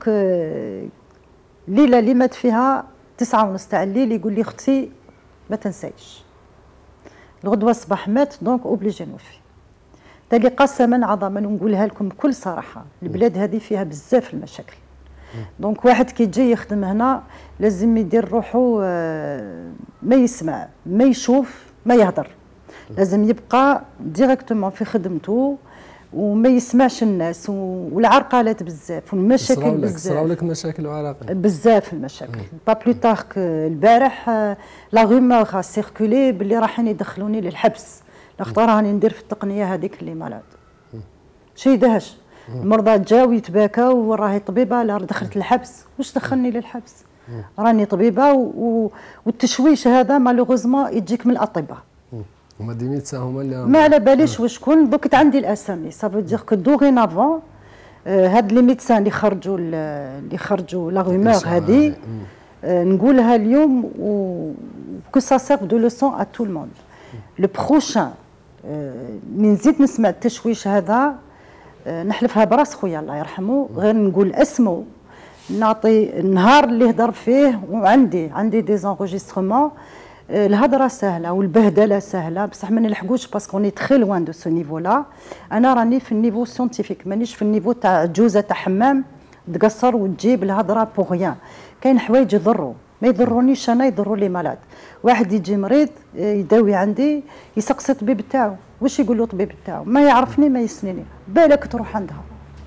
الليله اللي مات فيها تسعة ونص تاع الليل يقول لي اختي ما تنسايش، الغدوه الصباح مات دونك اوبليجي نوفي. تالي قسما عظما ونقولها لكم بكل صراحه البلاد هذه فيها بزاف المشاكل. دونك واحد كي يجي يخدم هنا لازم يدير روحه ما يسمع ما يشوف ما يهضر، لازم يبقى ديريكتومون في خدمته وما يسمعش الناس، والعرقلات بزاف والمشاكل بزاف. صراو لك مشاكل وعراقل بزاف المشاكل. با بلو تار البارح لا رومور سيركولي باللي راحين يدخلوني للحبس لاخاطر راني ندير في التقنيه هذيك اللي مالاد. شي دهش المرضى جاو يتباكاو وراهي طبيبه لا دخلت الحبس، واش دخلني للحبس؟ راني طبيبه و... والتشويش هذا مالوغوزمون يجيك من الاطباء. هما دي ميدسان هما اللي ما على باليش وشكون، دوك عندي الاسامي سافو دير كو دوغينافون هاد لي ميدسان اللي خرجوا اللي خرجوا لا رومور هذه نقولها اليوم و كو سا سيرف دو لوسون ا تو الموند. لو بروشان من نزيد نسمع التشويش هذا نحلفها براس خويا الله يرحمه، غير نقول اسمه نعطي النهار اللي هضر فيه، وعندي عندي دي زونغيسترومون. الهضره سهله والبهدله سهله بصح ما نلحقوش باسكو اوني تري لوان دو سو نيفو لا. انا راني في النيفو سيونتيفيك مانيش في النيفو تاع عجوزه تاع حمام تقصر وتجيب الهضره بوغ ريان. كاين حوايج يضروا ما يضرونيش انا يضروا لي مالاد. واحد يجي مريض يداوي عندي يسقسي الطبيب تاعو واش يقول له الطبيب تاعو، ما يعرفني ما يسنيني، بالك تروح عندها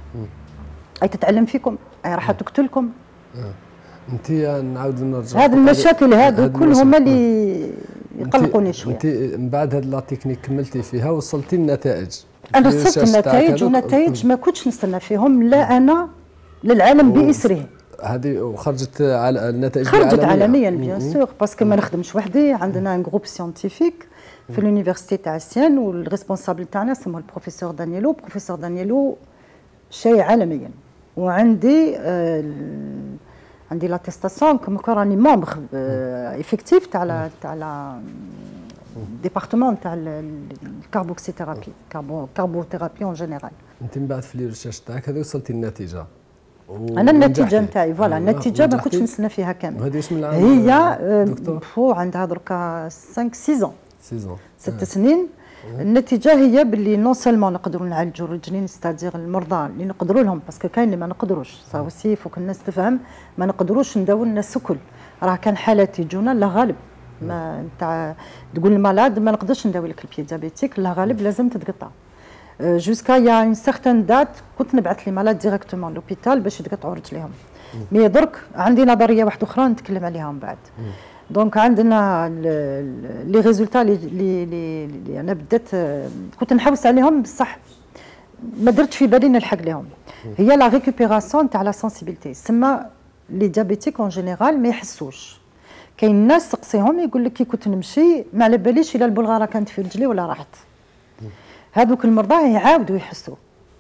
اي تتعلم فيكم اي راح تقتلكم. انت نعاود نرجع هذه المشاكل هذو كلهم هما اللي يقلقوني شويه. انت من بعد هذه لا تكنيك كملتي فيها وصلتي للنتائج؟ انا وصلت النتائج ونتائج ما كنتش نستنى فيهم لا انا للعالم باسره. هذه وخرجت على النتائج خرجت عالميا بيان سور باسكو ما نخدمش وحدي، عندنا ان جروب سيونتيفيك في لونيفرسيتي تاع سيان، والريسبونسابل تاعنا سموه البروفيسور دانييلو. بروفيسور دانييلو شيء عالميا، وعندي آه عندي لاتيستاسيون كوم كو راني ممبر افكتيف تاع تاع ديبارتمون تاع الكاربوكسيثيرابي كاربوثيرابي اون جينيرال. انت من بعد في لي ريشيرش تاعك هذه وصلتي النتيجه؟ انا النتيجه نتاعي فوالا النتيجه ما كنتش نستنى فيها كامل. وهذه واش من العام هي دكتور؟ عندها دركا خمسة ستة ستة ست سنين. النتيجه هي باللي نون سيلمون نقدروا نعالجوا الرجلين، ستادير المرضى اللي نقدروا لهم، باسكو كاين اللي ما نقدروش، صا وسي فوك الناس تفهم، ما نقدروش نداو الناس الكل. راه كان حالات يجونا لا غالب ما نتاع تقول المرض ما نقدرش نداوي لك البي ديابيتيك، لا غالب لازم تتقطع. جوسكا يا اون سيغتان دات كنت نبعث لي مالاد ديريكتومون لوبيتال باش يتقطعوا رجليهم. مي درك عندي نظريه واحده اخرى نتكلم عليها من بعد. دونك عندنا لي ريزولتا اللي اللي انا بدات كنت نحوس عليهم بصح ما درتش في بالي نلحق لهم. هي لا ريكوبيراسيون تاع لا سنسيبيليتي، سما لي ديابيتيك اون جينيرال ما يحسوش. كاين ناس تقصيهم يقول لك كي كنت نمشي ما على باليش الا البلغاره كانت في رجلي ولا راحت. هذوك المرضى يعاودوا يحسوا،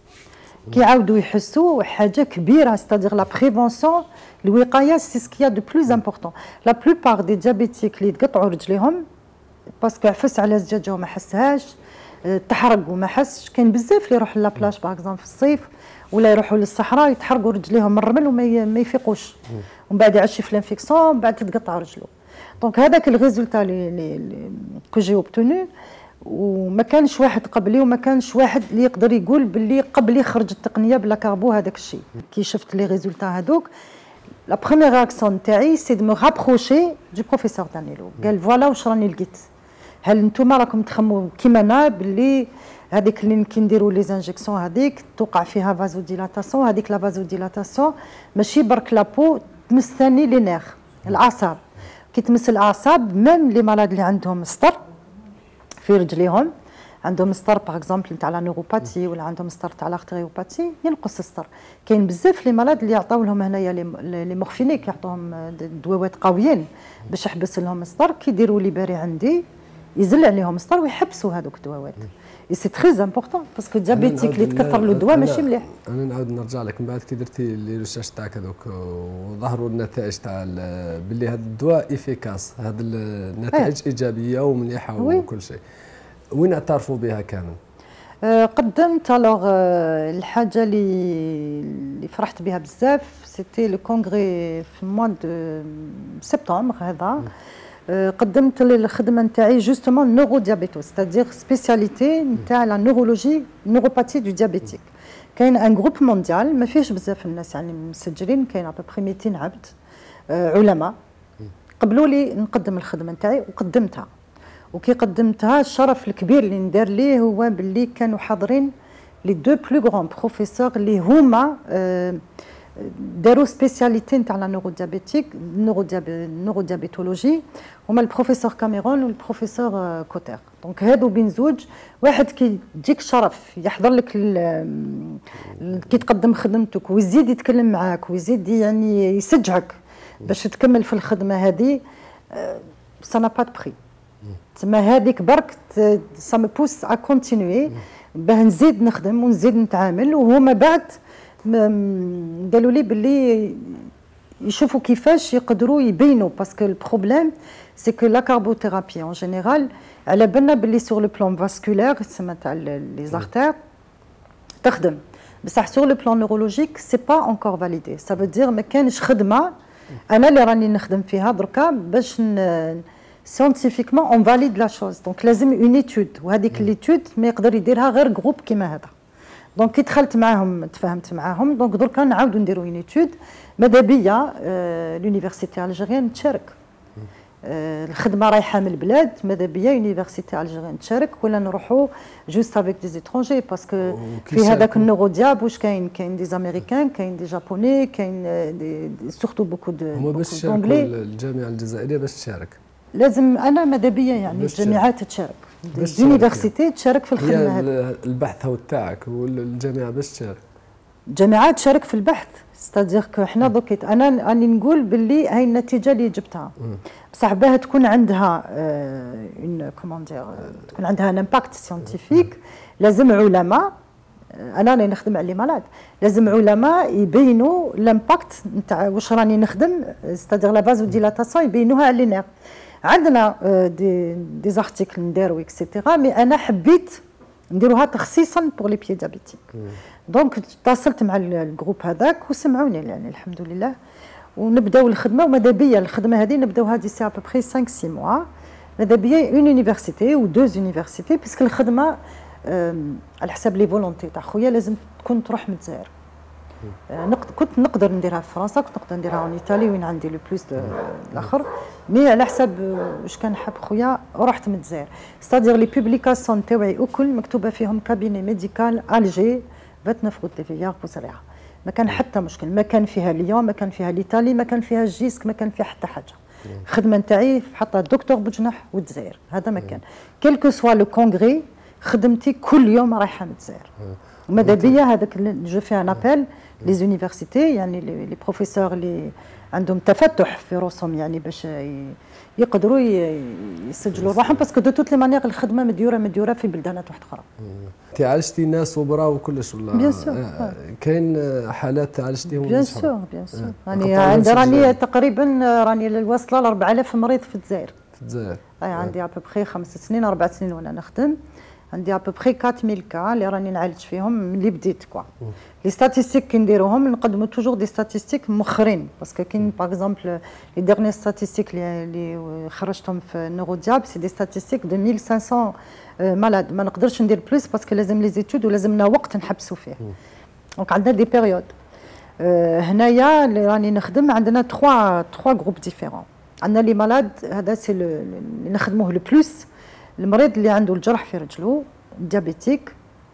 كي يعاودوا يحسوا حاجه كبيره، ستادير لا بريفونسيون الوقايه سي سكيا دو بلوز امبورطون. لا بلوبار دي ديابيتيك اللي تقطعوا رجليهم باسكو عفس على زجاجه وما حسهاش، تحرق وما حسش. كاين بزاف اللي يروحوا لابلاج باغ اكزومبل في الصيف ولا يروحوا للصحراء يتحرقوا رجليهم من الرمل وما يفيقوش، ومن بعد يعيش في الانفيكسيون ومن بعد تتقطع رجلو. دونك هذاك الريزولتا اللي كو جي اوبتونو، وما كانش واحد قبلي وما كانش واحد اللي يقدر يقول باللي قبلي خرج التقنيه بلا كاربو هذاك الشيء. كي شفت لي ريزولتا هذوك لا بروميير رياكسيون تاعي سي دو مو رابروشي دو بروفيسور دانييلو. قال فوالا واش راني لقيت، هل انتم راكم تخموا كيما انا باللي هذيك اللي كي نديروا لي زانجيكسيون هذيك توقع فيها فازو ديلاتاسيون، هذيك لا فازو ديلاتاسيون ماشي برك لابو تمس ثاني لي نير الاعصاب. كي تمس الاعصاب ميم لي مالاد اللي عندهم سطر في رجليهم، عندهم سطر باغ اكزومبل تاع لا نيوروباتي ولا عندهم سطر تاع لارتريوباتي ينقص السطر. كاين بزاف لي مالاد اللي يعطيو لهم هنايا لي مورفينيك، يعطوهم دوات قويين باش يحبس لهم السطر. كي يديروا لي باري عندي يزل عليهم السطر ويحبسوا هذوك الدواوات. اي سي تري امبورطون باسكو الديابيتيك اللي تكثر له الدواء ماشي مليح. انا نعاود نرجع لك من بعد كي درتي لي ريشيرش تاعك هذوك وظهروا النتائج تاع باللي هذا الدواء افيكاس، هذه النتائج ايجابيه ومليحه وكل شيء، وين اعترفوا بها كامل؟ أه قدمت الوغ أه الحاجه اللي اللي فرحت بها بزاف سيتي لو كونغري في موا دو سبتمبر هذا. أه قدمت الخدمه نتاعي جوستومون نورو ديابيتو، ستادير سبيسياليتي نتاع لا نورولوجي نوروباتي دو ديابيتيك. كاين ان جروب مونديال ما فيهش بزاف الناس يعني مسجلين، كاين ابوبخي مئتين عبد أه علماء. قبلوا لي نقدم الخدمه نتاعي وقدمتها، وكي قدمتها الشرف الكبير اللي ندار ليه هو باللي كانوا حاضرين لي دو بلو غران بروفيسور اللي هما داروا سبيسياليتي نتاع لا نورو ديابيتيك نورو ديابيتولوجي، هما البروفيسور كاميرون والبروفيسور كوتير. دونك هادو بين زوج، واحد كي يجيك شرف يحضر لك كي تقدم خدمتك ويزيد يتكلم معاك ويزيد يعني يسجعك باش تكمل في الخدمه هذه، سا نا با دو بري. تما هذيك برك سا مو بوس ا كونتينيي باه نزيد نخدم ونزيد نتعامل. وهما بعد قالوا لي باللي يشوفوا كيفاش يقدروا يبينوا، باسكو البروبليم سي كو لا كاربوثيرابي اون جينيرال على بالنا باللي سور لو بلان فاسكولير تسمى تاع لي زارتير تخدم، بصح سور لو بلان نورولوجيك سي با انكور فاليدي. سا فو دير ما كانش خدمه انا اللي راني نخدم فيها دركا باش سيونتيفيكمون اون فاليد لا شوز. دونك لازم اون ايتود، وهذيك ليتود ما يقدر يديرها غير جروب كيما هذا. دونك كي دخلت معاهم تفاهمت معاهم، دونك دركا نعاودوا نديروا اون ايتود. ماذا بيا آه لونيفرسيتي الجيريان تشارك، آه الخدمه رايحه من البلاد، ماذا بيا يونيفرسيتي الجيريان تشارك ولا نروحوا جوست افيك دي زيترونجي، باسكو في هذاك النورو دياب واش كاين كاين دي زاميريكان، كاين دي جابوني، كاين دي سورتو بوكو دو هما باش يشاركوا الجامعه الجزائريه باش تشارك. لازم انا ماذا بيا يعني الجامعات تشارك، اليونيفرسيتي تشارك في الخدمه هذه. البحث هو تاعك والجامعه باش تشارك. الجامعات تشارك في البحث، ستادير كو حنا دوك انا راني نقول باللي هاي النتيجه اللي جبتها، بصح باه تكون عندها اون كومون دير تكون عندها ان امباكت سيانتيفيك لازم علماء، انا راني نخدم على لي مالاد، لازم علماء يبينوا الامباكت نتاع واش راني نخدم، ستادير لا باز ديلاتاسيون يبينوها على لي نير. عندنا دي دي زارتيكل نديرو اكسيتيرا، مي انا حبيت نديروها تخصيصا بور لي بيي ديابيتيك. دونك اتصلت مع الجروب هذاك وسمعوني يعني الحمد لله، ونبداو الخدمه. وماذا بيا الخدمه هذه نبداوها ديسي ا بوبري خمسة ستة موا. ماذا بيا اون يونيفرسيتي و دوز يونيفرسيتي، باسكو الخدمه على حساب لي فولونتي تاع خويا لازم تكون تروح من الجزائر. كنت نقدر نديرها في فرنسا، كنت نقدر نديرها في ايطالي وين عندي لو بلوس الاخر، مي على حساب واش كان حاب خويا رحت من الجزائر. ستادير لي بوبليكاسيون تاوعي الكل مكتوبه فيهم كابيني ميديكال الجي تسعة وعشرين غوت ديفيار بوزريعه، ما كان حتى مشكل، ما كان فيها ليون، ما كان فيها الايطالي، ما كان فيها الجيسك، ما كان فيها حتى حاجه. الخدمه نتاعي حتى الدكتور بوجنح والجزائر، هذا ما كان. كيلكو سوا لو كونغري خدمتي كل يوم رايحه من الجزائر. ماذا بيا هذاك جو في ان ابل لي زونيفرسيتي، يعني لي بروفيسور اللي عندهم تفتح في راسهم يعني باش يقدروا يسجلوا روحهم، باسكو دو توت لي مانيير الخدمه مديوره مديوره في بلدانات واحده اخرى. انت عالجتي ناس وبرا وكلش ولا؟ بيان سور كاين حالات عالجتيهم؟ بيان سور بيان سور راني عندي راني تقريبا راني واصله ل أربعة آلاف مريض في الجزائر. في الجزائر اي عندي ابوبخي خمس سنين اربع سنين وانا نخدم، عندي ابوبخي أربعة آلاف كا اللي راني نعالج فيهم ملي بديت كوا. لي ستاتيستيك كي نديروهم نقدموا توجور دي ستاتيستيك مؤخرين، باسكو كاين باغ اكزومبل لي ديرني ستاتيستيك اللي خرجتهم في نورو دياب سي دي ستاتيستيك دو ألف وخمسمية مالاد، ما نقدرش ندير بلوس باسكو لازم لي زيتود ولازمنا وقت نحبسوا فيه. دونك عندنا دي بيريود. هنايا اللي راني نخدم عندنا ثلاثة ثلاثة جروب ديفيرون. عندنا لي مالاد، هذا سي اللي نخدموه لو بلوس، المريض اللي عنده الجرح في رجلو ديابيتيك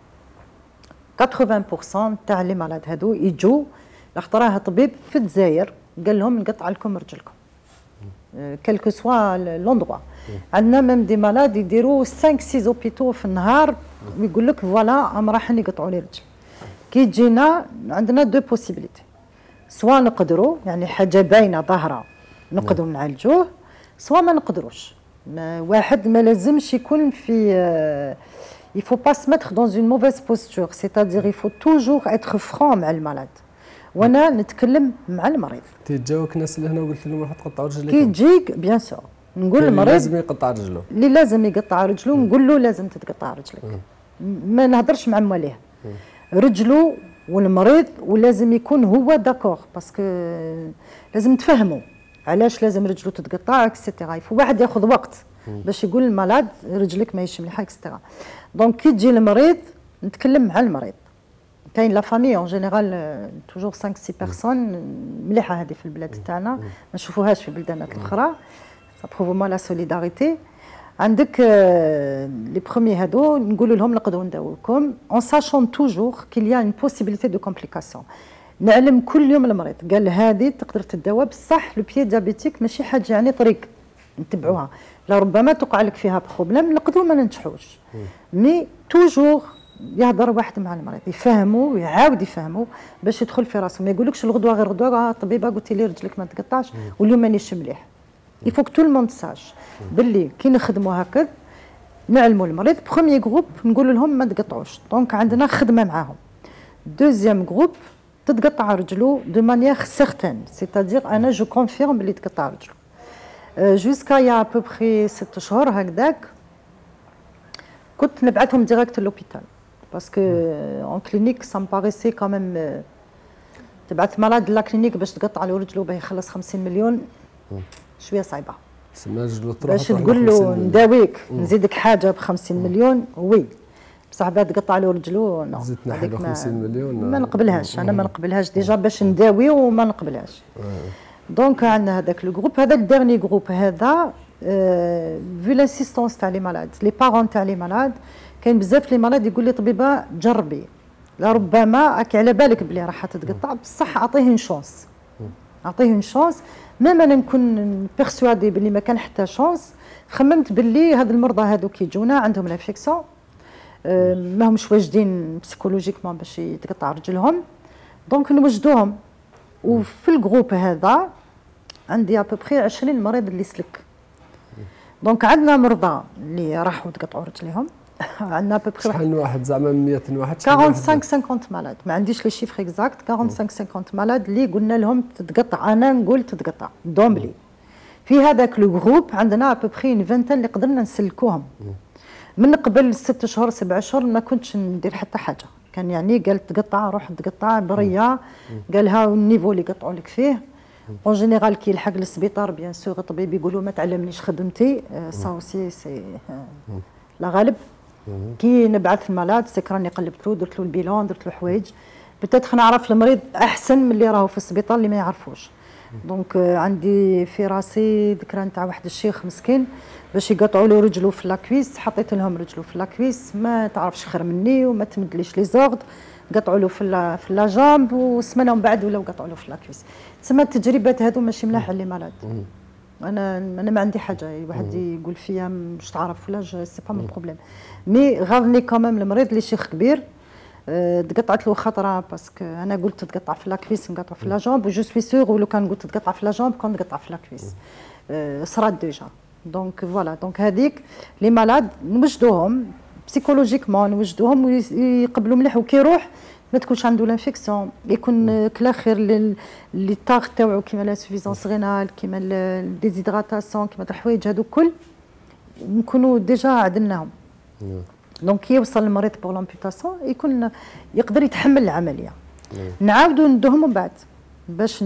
ثمانين بالمئة تاع لي مالاد هادو يجوا لاخاطر راه طبيب في الجزائر قال لهم نقطع لكم رجلكم كلكو سوا لوندغوا. عندنا ميم دي مالاد يديروا خمسة ستة اوبيتو في النهار ويقول لك فوالا راهم رايحين يقطعوا لي رجل. كي تجينا عندنا دو بوسيبيليتي، سوا نقدروا يعني حاجه باينه ظاهره نقدروا نعالجوه، سوا ما نقدروش. ما واحد ما لازمش يكون في il faut pas se mettre dans une mauvaise posture، c'est-à-dire il faut toujours être franc مع المريض. وانا نتكلم مع المريض. تيجاوك ناس لهنا وقلت لهم راح تقطعوا رجليكم؟ كي تجيك بيان سور نقول للمريض لازم يقطع رجله، اللي لازم يقطع رجله نقول له لازم تتقطع رجلك، ما نهضرش مع مواليه رجله والمريض، ولازم يكون هو داكور باسكو لازم تفهموا علاش لازم رجله تتقطع اكسيتيرا. يفو واحد ياخذ وقت باش يقول للمريض رجلك ماهيش مليحه اكسيتيرا. دونك كي تجي المريض نتكلم مع المريض. كاين لا فامي اون جينيرال توجور خمسة ستة بيرسون مليحه هذه في البلاد تاعنا، ما نشوفوهاش في البلدانات الاخرى. سا بروفو مو لا سوليداريتي. عندك لي بروميي هادو نقول لهم نقدروا نداويكم اون ساشون توجور كيل يا اون بوسيبيليتي دو كومبليكاسيون. نعلم كل يوم المريض قال هذه تقدر تداوى بصح لو بيي ديابيتيك ماشي حاجه يعني طريق نتبعوها، لربما تقع لك فيها بروبليم نقدروا ما ننجحوش. مي توجور يهضر واحد مع المريض يفهموا ويعاود يفهموا باش يدخل في راسه، ما يقولكش الغدوه غير غدوه الطبيبه قلت لي رجلك ما تقطعش واليوم مانيش مليح. يفوك تو الموند ساج باللي كي نخدموا هكذا نعلموا المريض. بروميي جروب نقول لهم ما تقطعوش، دونك عندنا خدمه معاهم. دوزيام جروب تتقطع رجلو دو مانيير سيغتان، سيتادير انا جو كونفيرم بلي تقطع رجلو. جوسكا يا ابوبخي ست شهور هكذاك كنت نبعثهم ديريكت لوبيتال باسكو اون كلينيك سا مباريسي كاميم تبعث مرض لا كلينيك باش تقطع له رجلو باه يخلص خمسين مليون شويه صعيبه. سما رجلو تروح باش تقول له نداويك نزيدك حاجه ب خمسين مليون وي بصح بعد تقطع له رجلو نو زيد تنحي له خمسين مليون ما نقبلهاش. انا ما نقبلهاش ديجا باش نداوي وما نقبلهاش. دونك عندنا هذاك لو جروب، هذا الديرني جروب هذا في لانسيستونس تاع لي مالاد لي بارون تاع لي مالاد. كاين بزاف لي مالاد يقول لي طبيبه جربي لربما راك على بالك بلي راح تتقطع بصح اعطيه اون شونس، اعطيه اون شونس. ميم انا نكون بيرسوادي بلي ما كان حتى شونس. خممت بلي هاد المرضى هادو كيجونا عندهم لانفيكسيون ما همش واجدين بسيكولوجيكمون باش يتقطع رجلهم. دونك نوجدوهم. وفي الجروب هذا عندي ابوبخي عشرين مريض اللي سلك. دونك عندنا مرضى اللي راحوا تقطعوا رجليهم. عندنا ابوبخي شحال من واحد زعما مية واحد خمسة وأربعين خمسين مالاد، ما عنديش لي شيفر اكزاكت. خمسة وأربعين خمسين مالاد اللي قلنا لهم تتقطع، انا نقول تتقطع دومبلي. في هذاك لو جروب عندنا ابوبخي فانتان اللي قدرنا نسلكوهم. من قبل ست شهور سبع شهور ما كنتش ندير حتى حاجه، كان يعني قال تقطع روح تقطع بريه، قالها النيفو اللي قطعوا لك فيه. اون جينيرال كي يلحق للسبيطار بيان سور الطبيب يقولوا ما تعلمنيش خدمتي، سا اوسي سي لا غالب. كي نبعث المالاد سكراني قلبت له درت له البيلون درت له حوايج، بتاتخ نعرف المريض احسن من اللي راهو في السبيطار اللي ما يعرفوش. دونك عندي في راسي ذكرى نتاع واحد الشيخ مسكين باش يقطعوا له رجلو في لاكويس، حطيت لهم رجلو في لاكويس ما تعرفش خير مني وما تمدليش لي زورد، قطعوا له في في لا جامب وسمانه من بعد ولاو قطعوا له في لاكويس. تسمى التجربات هذو ماشي ملاح على لي مالاد. انا انا ما عندي حاجه واحد يقول فيا مش تعرف ولا سي با مون بروبليم، مي غاضني كومام المريض اللي شيخ كبير. تقطعت له خطره باسكو انا قلت تقطع في لاكويس نقطع في لا جامب، وجو سوي سور ولو كان قلت تقطع في لا جامب كون نقطع في لاكويس. صرات ديجا. دونك فوالا دونك هذيك لي مالاد نوجدوهم بسيكولوجيكمون، نوجدوهم ويقبلوا مليح، وكي يروح ما تكونش عنده لانفيكسيون، يكون كلا خير لي طاغ تاوعو كيما لا سوفيزونس غينال كيما الديزيدراتاسيون كيما الحوايج هذو الكل نكونوا ديجا عدلناهم. دونك كي يوصل المريض بور لامبيتاسيون يكون يقدر يتحمل العمليه. نعاودوا ندوهم من بعد باش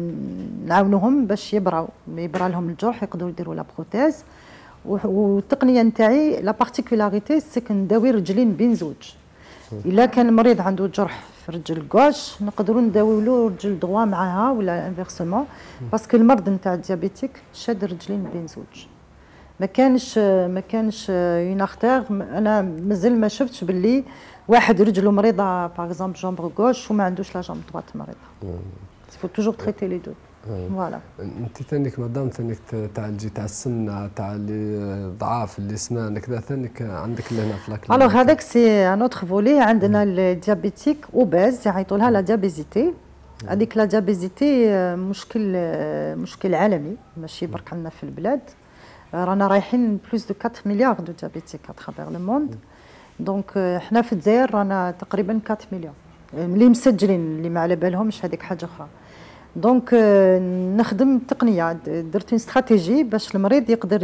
نعاونوهم باش يبراو يبرا لهم الجرح يقدروا يديروا لا بروتيز. والتقنيه نتاعي لا بارتيكولاريتي سي نداوي رجلين بين زوج. الا كان المريض عنده جرح في رجل كواش نقدروا نداويو له رجل دغوا معاها ولا انفيرسمون، باسكو المرض نتاع الديابيتيك شاد رجلين بين زوج. ما كانش ما كانش اون ارتير. انا مازال ما شفتش باللي واحد رجله مريضه باغ اكزومبل جامبر غوش وما عندوش لا جامب دوات مريضه. فو توجور تريتي لي دو. فوالا. انت ثانيك مادام ثانيك تعالجي تاع السمنه تاع اللي ضعاف اللي سمان كذا ثانيك عندك لهنا في لاكل. الوغ هذاك سي ان اوتر فولي. عندنا الديابيتيك اوباز يعيطوا لها لا ديابيزيتي. هذيك لا ديابيزيتي مشكل مشكل عالمي ماشي برك عندنا في البلاد. رانا رايحين بلوس دو أربعة مليار دو ديابيتيك اترافير لو موند. دونك احنا في الجزائر رانا تقريبا أربعة مليون اللي مسجلين، اللي ما على بالهمش هذيك حاجه اخرى. دونك نخدم تقنيه، درت اون استراتيجي باش المريض يقدر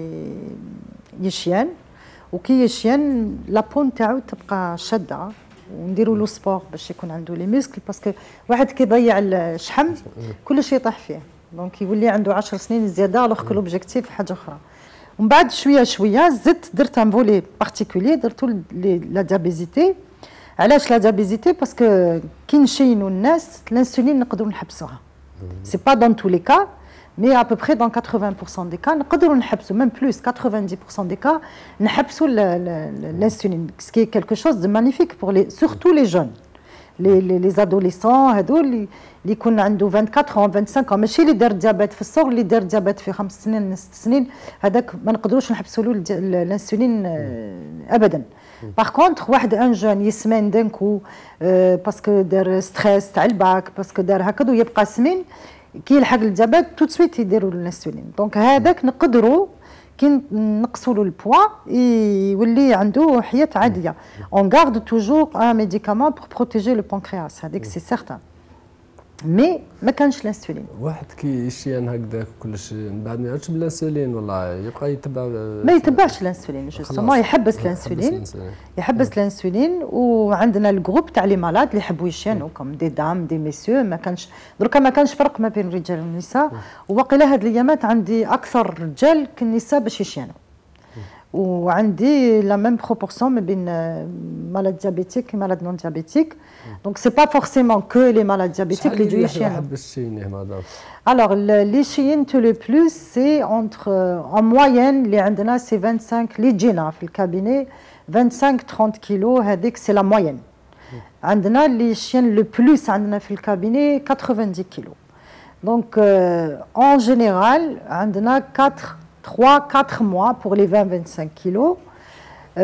يشيان، وكي يشيان لابو نتاعو تبقى شاده، ونديروا له سبور باش يكون عنده لي ميسكل، باسكو واحد كي يضيع الشحم كل شيء يطيح فيه. دونك يولي عنده عشر سنين زياده الوغ كو لوبجيكتيف حاجه اخرى. ومن بعد شويه شويه زدت درت ان فولي بارتيكولي درتو لا ديابيزيتي. علاش لا ديابيزيتي؟ باسكو كي نشينوا الناس الانسولين نقدروا نحبسوها. سي با دون تو لي كا مي ا بوبري دون ثمانين بالمية دي كا نقدروا نحبسوا ميم بلوس ثمانين بالمية دي كا نحبسوا الانسولين، سكي كالكو شوز دو مانيفيك بور لي سورتو لي جون لي لي زادوليسون هذول اللي يكون عنده أربعة وعشرين عام خمسة وعشرين عام، ماشي اللي دار ديابيت في الصغر، اللي دار ديابيت في خمس سنين ست سنين هذاك ما نقدروش نحبسوا له الانسولين ابدا. باغ كونتخ واحد ان جون يسمن دانكو باسكو دار ستريس تاع الباك باسكو دار هكذا ويبقى سمين كي يلحق الديابيت تو سويت يديروا الانسولين. دونك هذاك نقدروا كي نقصوا له البوا يولي عنده حياه عاديه. اون غارد توجور ان ميديكامون بور بروتيجي لو بانكرياس، هذيك سي سيغتان. مي ما كانش الانسولين. واحد كي يشيان هكذا كلش من بعد ما يعودش بالانسولين والله يبقى يتبع ما يتبعش الانسولين جوستومون يحبس الانسولين يحبس الانسولين. وعندنا الجروب تاع لي مالاد اللي يحبوا يشيانوا كوم دي دام دي ميسيو. ما كانش دركا ما كانش فرق ما بين الرجال والنساء، وواقيلا هاد الايامات عندي اكثر رجال كالنساء باش يشيانوا. وعندي لا ميم بروبورسيون ما بين مالاد ديابيتيك ومالاد نون ديابيتيك. دونك سي با فورسيمون كو لي مالاد ديابيتيك اللي يجوا يشينوا. الوغ لي شينت لو بلوس سي اونتر ان موين اللي عندنا سي خمسة وعشرين اللي تجينا في الكابيني خمسة وعشرين ثلاثين كيلو، هذيك سي لا موين. عندنا اللي شين لو بلوس عندنا في الكابيني تمانين كيلو. دونك اون جينيرال عندنا أربعة trois quatre mois pour les vingt vingt-cinq kilos.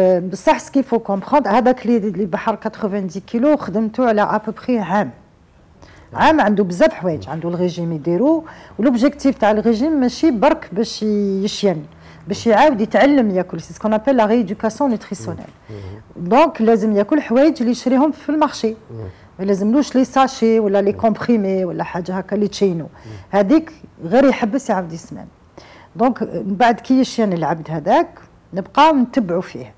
بصح سكي فو كومبخوند هذاك اللي اللي بحر تمانين كيلو خدمته على ابوبخي عام. عام عنده بزاف حوايج، عنده الريجيم يديرو، ولوبجيكتيف تاع الريجيم ماشي برك باش يشين، باش يعاود يتعلم ياكل، سي سكون ابل لا ريدوكاسيون نوتريسيونيل. دونك لازم ياكل حوايج اللي يشريهم في المارشي، ما لازملوش لي ساشي ولا لي كومبريمي ولا حاجه هكا اللي تشينو، هذيك غير يحبس يعاود يسمن. دونك من بعد كي يشين العبد هذاك نبقاو نتبعوا فيه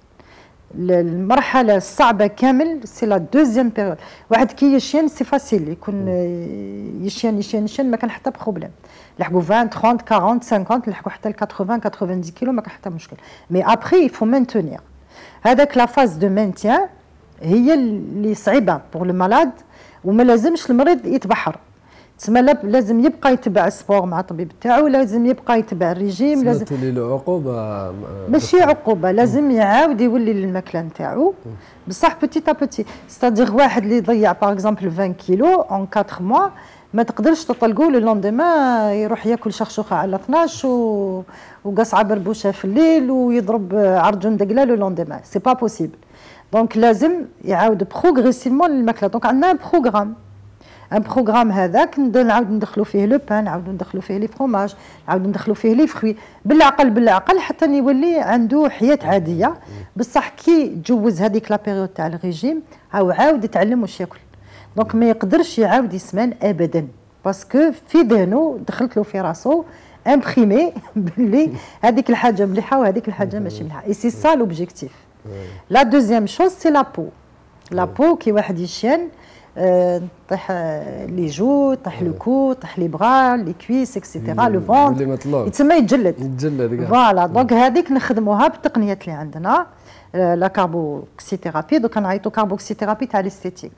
المرحله الصعبه كامل، سي لا دوزيام بيريود. واحد كي يشين سي فاسيل، يكون يشين يشين يشين ما كان حتى بروبليم، لحقوا عشرين ثلاثين أربعين خمسين لحقوا حتى ل ثمانين تسعين كيلو ما كان حتى مشكل. مي ابري يفو مانتونير، هذاك لا فاز دو مانتيان هي اللي صعيبه بور لو مالاد، وما لازمش المريض يتبحر، تسمى لازم يبقى يتبع السبور مع الطبيب تاعو، لازم يبقى يتبع الريجيم، لازم تولي له عقوبه، ماشي عقوبه، لازم يعاود يولي للماكله نتاعو بصح بوتيت ا بوتي. ستادير واحد اللي يضيع باغ اكزومبل عشرين كيلو اون أربعة موا ما تقدرش تطلقوا لو لونديما يروح ياكل شخشوخه على اثناش و... وقصعه بربوشه في الليل ويضرب عرجون دقله لو لونديما، سي با بوسيبل. دونك لازم يعاود بروغريسيفمون للماكله. دونك عندنا بروغرام، ان بروغرام هذاك نعاود ندخلوا فيه لو بان، نعاودوا ندخلوا فيه لي فروماج، نعاودوا ندخلوا فيه لي فروي، بالعقل بالعقل حتى يولي عنده حياه عاديه. بصح كي تجوز هذيك لا بيريود تاع الريجيم هاو عاود يتعلم واش ياكل، دونك ما يقدرش يعاود يسمن ابدا، باسكو في ذهنه دخلت له في راسو امبريمي باللي هذيك الحاجه مليحه وهذيك الحاجه ماشي مليحه. اي سي سا لوبجيكتيف. لا دوزيام شوز سي لا بو. لا بو كي واحد يشين طيح لي جو، طيح لو كو، طيح لي بغا، لي كويس اكسيتيرا، لو فونت يتسمى يتجلد. يتجلد فوالا. دونك هذيك نخدموها بالتقنيات اللي عندنا، لا كاربوكسيثيرابي. دوك نعيطو كاربوكسيثيرابي تاع الاستيتيك.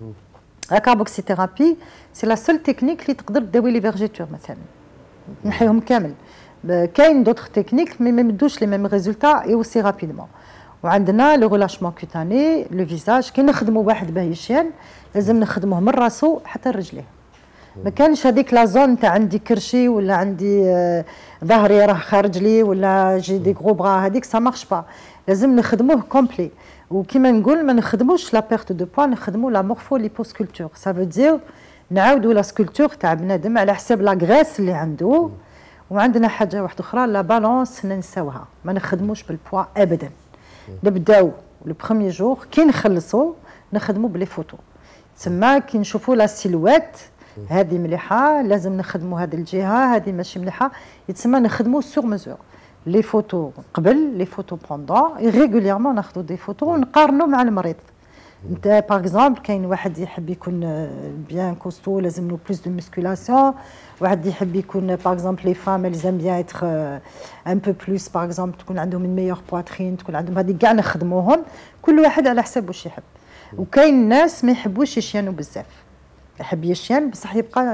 لا كاربوكسيثيرابي سي لا سول تكنيك اللي تقدر تداوي لي فيرجيتور مثلا، نحيهم كامل. كاين دوطخ تكنيك مي ما يمدوش لي ميم ريزولتا اي اوسي رابيدمون. وعندنا لو ريلاشمون كوتاني، لو فيزاج. كي نخدموا واحد باه يشين لازم نخدموه من راسو حتى رجليه. ما كانش هذيك لا زون تاع عندي كرشي ولا عندي ظهري راه خارج لي ولا جي دي غرو بغا، هذيك سا مارش با، لازم نخدموه كومبلي. وكيما نقول ما نخدموش لا بيرت دو بوا، نخدموا لا مورفو ليبوسكولتور. سا فو دير نعاودوا لا سكولتور تاع بنادم على حساب لا غريس اللي عنده. وعندنا حاجه واحده اخرى، لا بالونس ننساوها، ما نخدموش بالبوا ابدا. نبداو لو بروميي جور كي نخلصوا نخدموا بلي فوتو، تسمى كي نشوفوا لا سيلوات هذه مليحه لازم نخدموا هذه الجهه، هذه ماشي مليحه، يتسمى نخدموا سور مزور. لي فوتو قبل، لي فوتو بوندون، ريغوليرمون ناخذوا دي فوتو ونقارنوا مع المريض. انت باغ اكزومبل كاين واحد يحب يكون بيان كوستو لازم له بلوس دو مسكولاسيون، واحد يحب يكون باغ اكزومبل لي فام لازم بيان اتر ان بو بلوس باغ اكزومبل تكون عندهم من ميور بواترين، تكون عندهم هذه كاع نخدموهم كل واحد على حسب واش يحب. وكاين ناس ما يحبوش يشيانوا بزاف، يحب يشيان بصح يبقى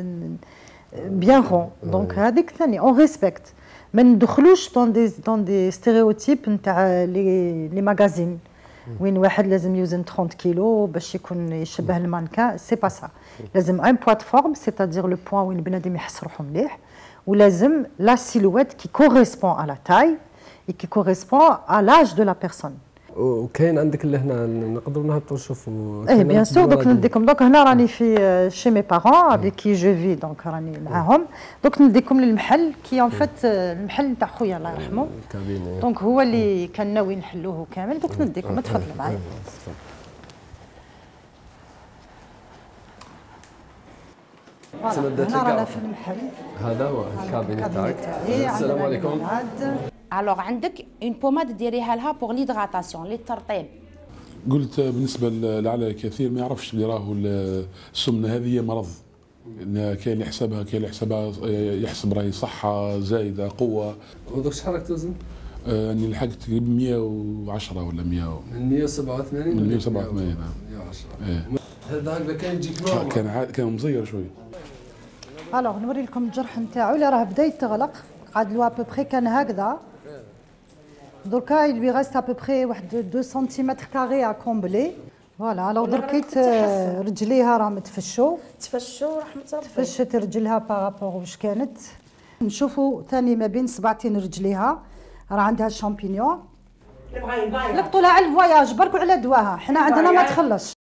بيان رون. دونك هذيك ثاني اون ريسبكت، ما ندخلوش دون دي دون دي ستيريوتيب نتاع لي لي ماغازين وين واحد لازم يوزن ثلاثين كيلو باش يكون يشبه المانكا، سي با سا. لازم ان بوا فورم، سيتادير لو بوا وين بنادم يحس روحو مليح، ولازم لا سيلويت كي كوريسبون على لا تاي اي كي كوريسبون على لاج دو لا بيرسون. وكاين عندك اللي هنا نقدروا نهبطوا نشوفوا؟ ايه بيان سور. دوك نديكم، دوك هنا راني في شي مي بارون افيك كي جو في، دونك راني معاهم. دوك نديكم للمحل كي اون فات المحل نتاع خويا الله يرحمه، دونك هو اللي كان ناوي نحلوه كامل. دوك نديكم، تفضلوا معايا. هنا رانا في المحل، هذا هو الكابيني تاعك. السلام عليكم. الوغ عندك اون بوماد ديريها لها بوغ ليدغاتاسيون للترطيب. قلت بالنسبه لعلى كثير ما يعرفش اللي راهو السمنه هذه مرض، كاين اللي يحسبها كاين اللي يحسبها يحسب راهي صحه زايده قوه. ودوك شحال راك توزن؟ اني لحقت تقريبا مية وعشرة ولا مية من مية وسبعة وثمانين من مية وسبعة وثمانين نعم مية وعشرة. هذا هكذا كان يجيك نورمال؟ كان كان مزير شوي. الوغ نوري لكم الجرح نتاعو اللي راه بدا يتغلق، قعد له ابوبخي كان هكذا، دركا يلوي غاست ابوبخي واحد اثنين سنتيمتر كاري ا كومبلي. فوالا الوغ دركيت رجليها راهم تفشوا تفشوا رحمه الله، تفشت رجلها بارابور واش كانت. نشوفوا ثاني ما بين سبعتين رجليها راه عندها شامبينيون، لقطوا لها على الفواياج برك وعلى دواها، حنا عندنا ما تخلصش.